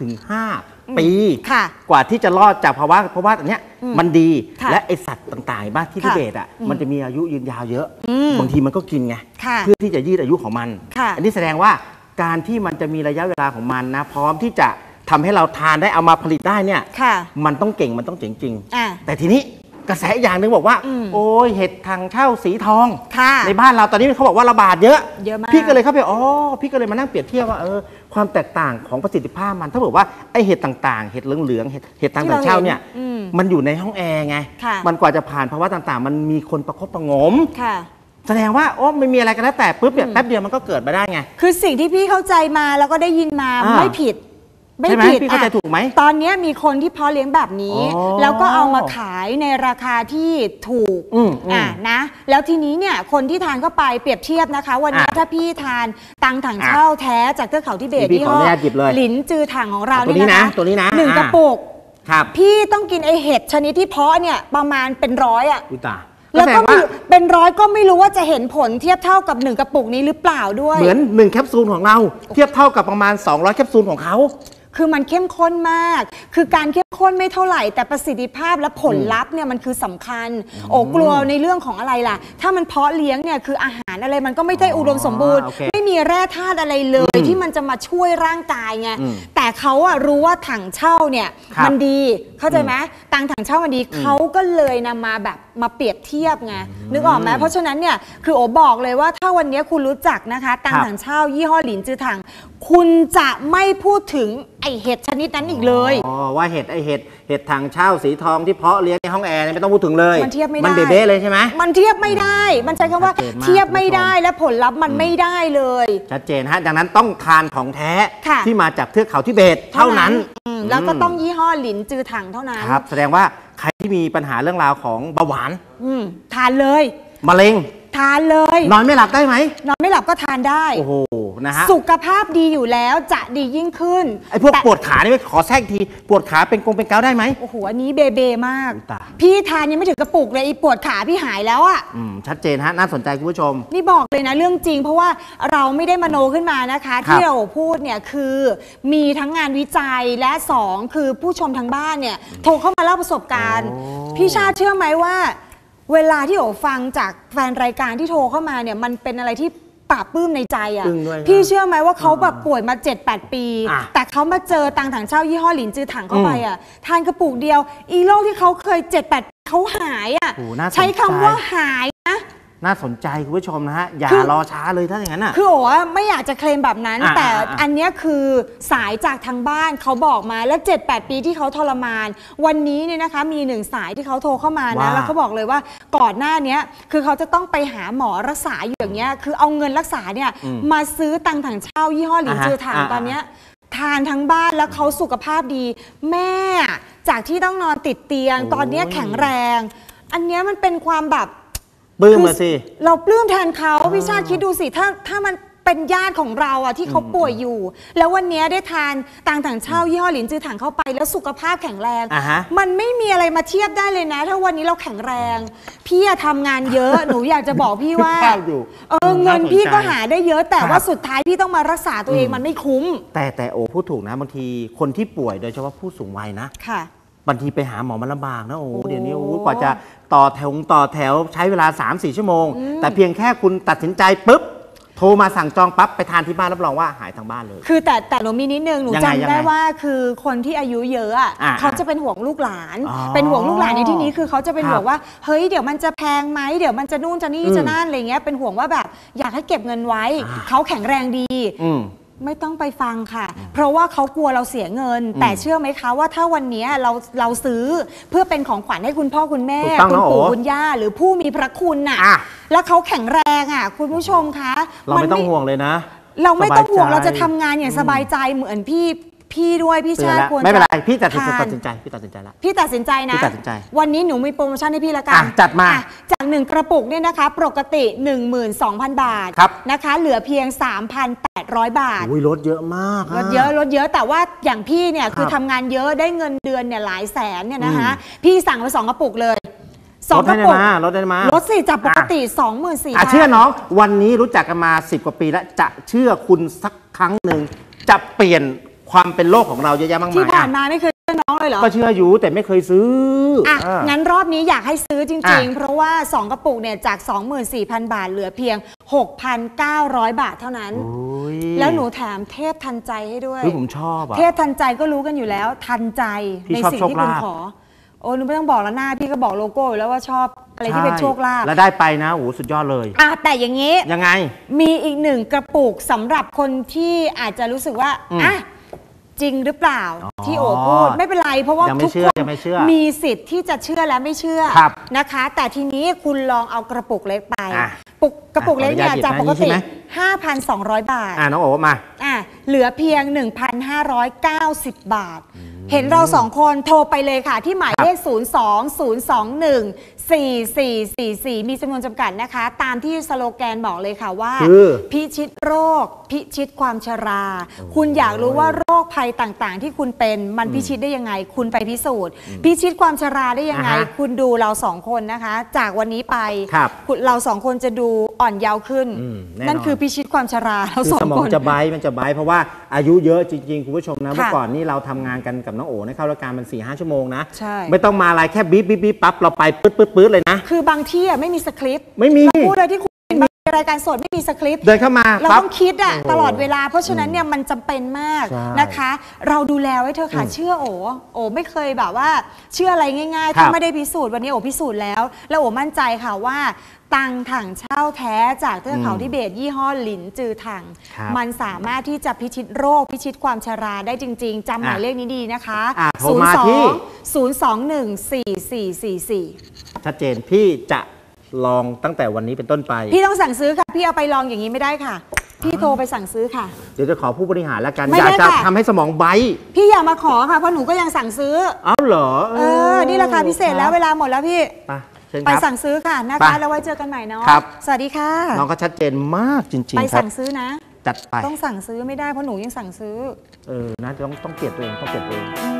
3-5 ปีกว่าที่จะรอดจากเพราะว่าอันเนี้ยมันดีและไอสัตว์ต่างๆบ้านที่ทิเบตอ่ะมันจะมีอายุยืนยาวเยอะบางทีมันก็กินไงเพื่อที่จะยืดอายุของมันอันนี้แสดงว่าการที่มันจะมีระยะเวลาของมันนะพร้อมที่จะทำให้เราทานได้เอามาผลิตได้เนี่ยมันต้องเก่งมันต้องเจ๋งจริงแต่ทีนี้กระแสอย่างหนึ่งบอกว่าโอ้ยเห็ดถังเช่าสีทองในบ้านเราตอนนี้เขาบอกว่าระบาดเยอะมากพี่ก็เลยเข้าไปพี่ก็เลยมานั่งเปรียบเทียบว่าความแตกต่างของประสิทธิภาพมันถ้าบอกว่าไอเห็ดต่างๆเห็ดเหลืองๆเห็ดถังเช่าเนี่ยมันอยู่ในห้องแอร์ไงมันกว่าจะผ่านภาวะต่างๆมันมีคนประคบประงมแสดงว่าไม่มีอะไรกันแล้วแต่ปุ๊บเนี่ยแป๊บเดียวมันก็เกิดมาได้ไงคือสิ่งที่พี่เข้าใจมาแล้วก็ได้ยินมาไม่ผิดพี่เข้าใจถูกไหมตอนนี้มีคนที่เพาะเลี้ยงแบบนี้แล้วก็เอามาขายในราคาที่ถูกนะแล้วทีนี้เนี่ยคนที่ทานเข้าไปเปรียบเทียบนะคะวันนี้ถ้าพี่ทานตังถังเช่าแท้จากเทือกเขาทิเบตยี่ห้อหลินจือถังของเรานี่นะตัวนี้นะ 1 กระปุกพี่ต้องกินไอเห็ดชนิดที่เพาะเนี่ยประมาณเป็น100อ่ะแล้วก็เป็น100ก็ไม่รู้ว่าจะเห็นผลเทียบเท่ากับ1 กระปุกนี้หรือเปล่าด้วยเหมือน1 แคปซูลของเราเทียบเท่ากับประมาณ200 แคปซูลของเขาคือมันเข้มข้นมากคือการเข้มข้นไม่เท่าไหร่แต่ประสิทธิภาพและผลลัพธ์เนี่ยมันคือสำคัญโอ้กลัวในเรื่องของอะไรล่ะถ้ามันเพาะเลี้ยงเนี่ยคืออาหารอะไรมันก็ไม่ได้อุดมสมบูรณ์ไม่มีแร่ธาตุอะไรเลยที่มันจะมาช่วยร่างกายไงแต่เขาอะรู้ว่าถังเช่าเนี่ยมันดีเข้าใจไหมตังถังเช่ามันดีเขาก็เลยนำมาแบบมาเปรียบเทียบไงนึกออกไหมเพราะฉะนั้นเนี่ยคือโอบอกเลยว่าถ้าวันนี้คุณรู้จักนะคะตังถังเช่ายี่ห้อหลินจือถังคุณจะไม่พูดถึงไอเห็ดชนิดนั้นอีกเลยว่าเห็ดถังเช่าสีทองที่เพาะเลี้ยงในห้องแอร์ไม่ต้องพูดถึงเลยมันเทียบไม่ได้มันเบ๊ะเลยใช่ไหมมันเทียบไม่ได้มันใช้คำว่าเทียบไม่ได้และผลลัพธ์มันไม่ได้เลยชัดเจนฮะดังนั้นต้องทานของแท้ที่มาจากเทือกเขาทิเบตเท่านั้นแล้วก็ต้องยี่ห้อหลินจือถังเท่านั้นครับแสดงว่าใครที่มีปัญหาเรื่องราวของเบาหวานทานเลยมะเร็งทานเลยนอนไม่หลับได้ไหมนอนไม่หลับก็ทานได้โอ้โหนะฮะสุขภาพดีอยู่แล้วจะดียิ่งขึ้นไอ้พวกปวดขานี่ขอแทรกทีปวดขาเป็นเกาได้ไหมโอ้โหอันนี้เบมากพี่ทานยังไม่ถึงกระปุกเลยไอ้ปวดขาพี่หายแล้วอ่ะชัดเจนฮะน่าสนใจคุณผู้ชมนี่บอกเลยนะเรื่องจริงเพราะว่าเราไม่ได้มโนขึ้นมานะคะที่เราพูดเนี่ยคือมีทั้งงานวิจัยและ2คือผู้ชมทางบ้านเนี่ยโทรเข้ามาเล่าประสบการณ์พี่ชาติเชื่อไหมว่าเวลาที่โอฟังจากแฟนรายการที่โทรเข้ามาเนี่ยมันเป็นอะไรที่ปราบปลื้มในใจอ่ะพี่เชื่อไหมว่าเขาแบบป่วยมา 7-8 ปีแต่เขามาเจอตังถังเช่ายี่ห้อหลินจือถังเข้าไปอ่ะทานกระปุกเดียวอีโรคที่เขาเคย 7-8 เขาหายอ่ะใช้คำว่าหายนะน่าสนใจคุณผู้ชมนะฮะอย่ารอช้าเลยถ้าอย่างนั้นอ่ะคือโอ้ไม่อยากจะเคลมแบบนั้นแต่อันนี้คือสายจากทางบ้านเขาบอกมาแล้ว 7-8 ปีที่เขาทรมานวันนี้เนี่ยนะคะมี1สายที่เขาโทรเข้ามานะแล้วเขาบอกเลยว่าก่อนหน้านี้คือเขาจะต้องไปหาหมอรักษาอยู่อย่างเงี้ยคือเอาเงินรักษาเนี่ยมาซื้อตังถังเช่ายี่ห้อหลินจือถังตอนเนี้ยทานทั้งบ้านแล้วเขาสุขภาพดีแม่จากที่ต้องนอนติดเตียงตอนนี้แข็งแรงอันนี้มันเป็นความแบบปลื้มมาสิเราปลื้มแทนเขาพี่ชาติคิดดูสิถ้ามันเป็นญาติของเราอะที่เขาป่วยอยู่แล้ววันนี้ได้ทานตังถังเช่ายี่ห้อหลินจือถังเข้าไปแล้วสุขภาพแข็งแรงมันไม่มีอะไรมาเทียบได้เลยนะถ้าวันนี้เราแข็งแรงพี่ทำงานเยอะหนูอยากจะบอกพี่ว่าเงินพี่ก็หาได้เยอะแต่ว่าสุดท้ายพี่ต้องมารักษาตัวเองมันไม่คุ้มแต่โอ้พูดถูกนะบางทีคนที่ป่วยโดยเฉพาะผู้สูงวัยนะบางทีไปหาหมอมันลำบากนะโอ้เดี๋ยวนี้กว่าจะต่อแถวใช้เวลา 3-4 ชั่วโมงแต่เพียงแค่คุณตัดสินใจปุ๊บโทรมาสั่งจองปั๊บไปทานที่บ้านรับรองว่าหายทางบ้านเลยคือแต่หนูมีนิดนึงหนูจำได้ว่าคือคนที่อายุเยอะอ่ะเขาจะเป็นห่วงลูกหลานเป็นห่วงลูกหลานในที่นี้คือเขาจะเป็นห่วงว่าเฮ้ยเดี๋ยวมันจะแพงไหมเดี๋ยวมันจะนู่นจะนี่จะนั่นอะไรเงี้ยเป็นห่วงว่าแบบอยากให้เก็บเงินไว้เขาแข็งแรงดีไม่ต้องไปฟังค่ะเพราะว่าเขากลัวเราเสียเงินแต่เชื่อไหมคะว่าถ้าวันนี้เราซื้อเพื่อเป็นของขวัญให้คุณพ่อคุณแม่คุณปู่คุณย่าหรือผู้มีพระคุณน่ะแล้วเขาแข็งแรงอ่ะคุณผู้ชมคะเราไม่ต้องห่วงเลยนะเราไม่ต้องห่วงเราจะทำงานอย่างสบายใจเหมือนพี่ด้วยพี่ชาติควรไม่เป็นไรพี่ตัดสินใจแล้วพี่ตัดสินใจนะวันนี้หนูมีโปรโมชั่นให้พี่ละกันจัดมาจาก1กระปุกเนี่ยนะคะปกติ 12,000 บาทนะคะเหลือเพียง 3,800 บาทลดเยอะมากลดเยอะแต่ว่าอย่างพี่เนี่ยคือทำงานเยอะได้เงินเดือนเนี่ยหลายแสนเนี่ยนะคะพี่สั่งไป2กระปุกเลย 2กระปุกลดได้มาลดสิจากปกติ 24,000 เชื่อน้องวันนี้รู้จักกันมา10 กว่าปีแล้วจะเชื่อคุณสักครั้งหนึ่งจะเปลี่ยนความเป็นโลกของเราเยอะแยะมากมายที่ผ่านมาไม่เคยเชื่อน้องเลยเหรอก็เชื่ออยู่แต่ไม่เคยซื้องั้นรอบนี้อยากให้ซื้อจริงๆเพราะว่า2กระปุกเนี่ยจาก 24,000 บาทเหลือเพียง 6,900 บาทเท่านั้นแล้วหนูแถมเทพทันใจให้ด้วยผมชอบเทพทันใจก็รู้กันอยู่แล้วทันใจในสิ่งที่คุณขอโอ้หนูไม่ต้องบอกแล้วหน้าพี่ก็บอกโลโก้อยู่แล้วว่าชอบอะไรที่เป็นโชคลาภแล้วได้ไปนะโอ้สุดยอดเลยแต่อย่างนี้ยังไงมีอีก1กระปุกสำหรับคนที่อาจจะรู้สึกว่าจริงหรือเปล่าที่โอพูดไม่เป็นไรเพราะว่าทุกคนมีสิทธิ์ที่จะเชื่อและไม่เชื่อนะคะแต่ทีนี้คุณลองเอากระปุกเล็กไปกระปุกเล็กเนี่ยจากปกติ 5,200 บาทน้องโอมาเหลือเพียง 1,590 บาทเห็นเรา2คนโทรไปเลยค่ะที่หมายเลข 02021 4444 มีจำนวนจำกัดนะคะ ตามที่สโลแกนบอกเลยค่ะว่า พิชิตโรค พิชิตความชรา คุณอยากรู้ว่าโรคภัยต่างๆ ที่คุณเป็นมันพิชิตได้ยังไง คุณไปพิสูจน์ พิชิตความชราได้ยังไง คุณดูเรา2 คนนะคะ จากวันนี้ไปเรา2 คนจะดูอ่อนเยาว์ขึ้น นั่นคือพิชิตความชราเรา2 คนสมองจะไบมันจะไบเพราะว่าอายุเยอะจริงๆคุณผู้ชมนะเมื่อก่อนนี่เราทำงานกันกับน้องโอ๋ในเข้ารายการมัน 4-5 ชั่วโมงนะไม่ต้องมาอะไรแค่บีบปั๊บเราไปปื๊ดเลยนะคือบางที่ไม่มีสคริปต์ไม่มีเราพูดเลยที่คุณเห็นรายการสดไม่มีสคริปต์เดินเข้ามาเราต้องคิดตลอดเวลาเพราะฉะนั้นเนี่ยมันจำเป็นมากนะคะเราดูแลไว้เธอค่ะเชื่อโอไม่เคยแบบว่าเชื่ออะไรง่ายๆถ้าไม่ได้พิสูจน์วันนี้โอพิสูจน์แล้วโอมั่นใจค่ะว่าตังถังเช่าแท้จากเทือกเขาทิเบตยี่ห้อหลินจือถังมันสามารถที่จะพิชิตโรคพิชิตความชราได้จริงๆจำหมายเลขนี้ดีนะคะ 02-221-4444ชัดเจนพี่จะลองตั้งแต่วันนี้เป็นต้นไปพี่ต้องสั่งซื้อค่ะพี่เอาไปลองอย่างนี้ไม่ได้ค่ะพี่โทรไปสั่งซื้อค่ะเดี๋ยวจะขอผู้บริหารแล้วกันอยากจะทำให้สมองไบพี่อย่ามาขอค่ะเพราะหนูก็ยังสั่งซื้อเอาเหรอนี่ราคาพิเศษแล้วเวลาหมดแล้วพี่ไปสั่งซื้อค่ะนะคะแล้วไว้เจอกันใหม่เนาะสวัสดีค่ะน้องก็ชัดเจนมากจริงๆไปสั่งซื้อนะจัดไปต้องสั่งซื้อไม่ได้เพราะหนูยังสั่งซื้อนะต้องเกลียดตัวเอง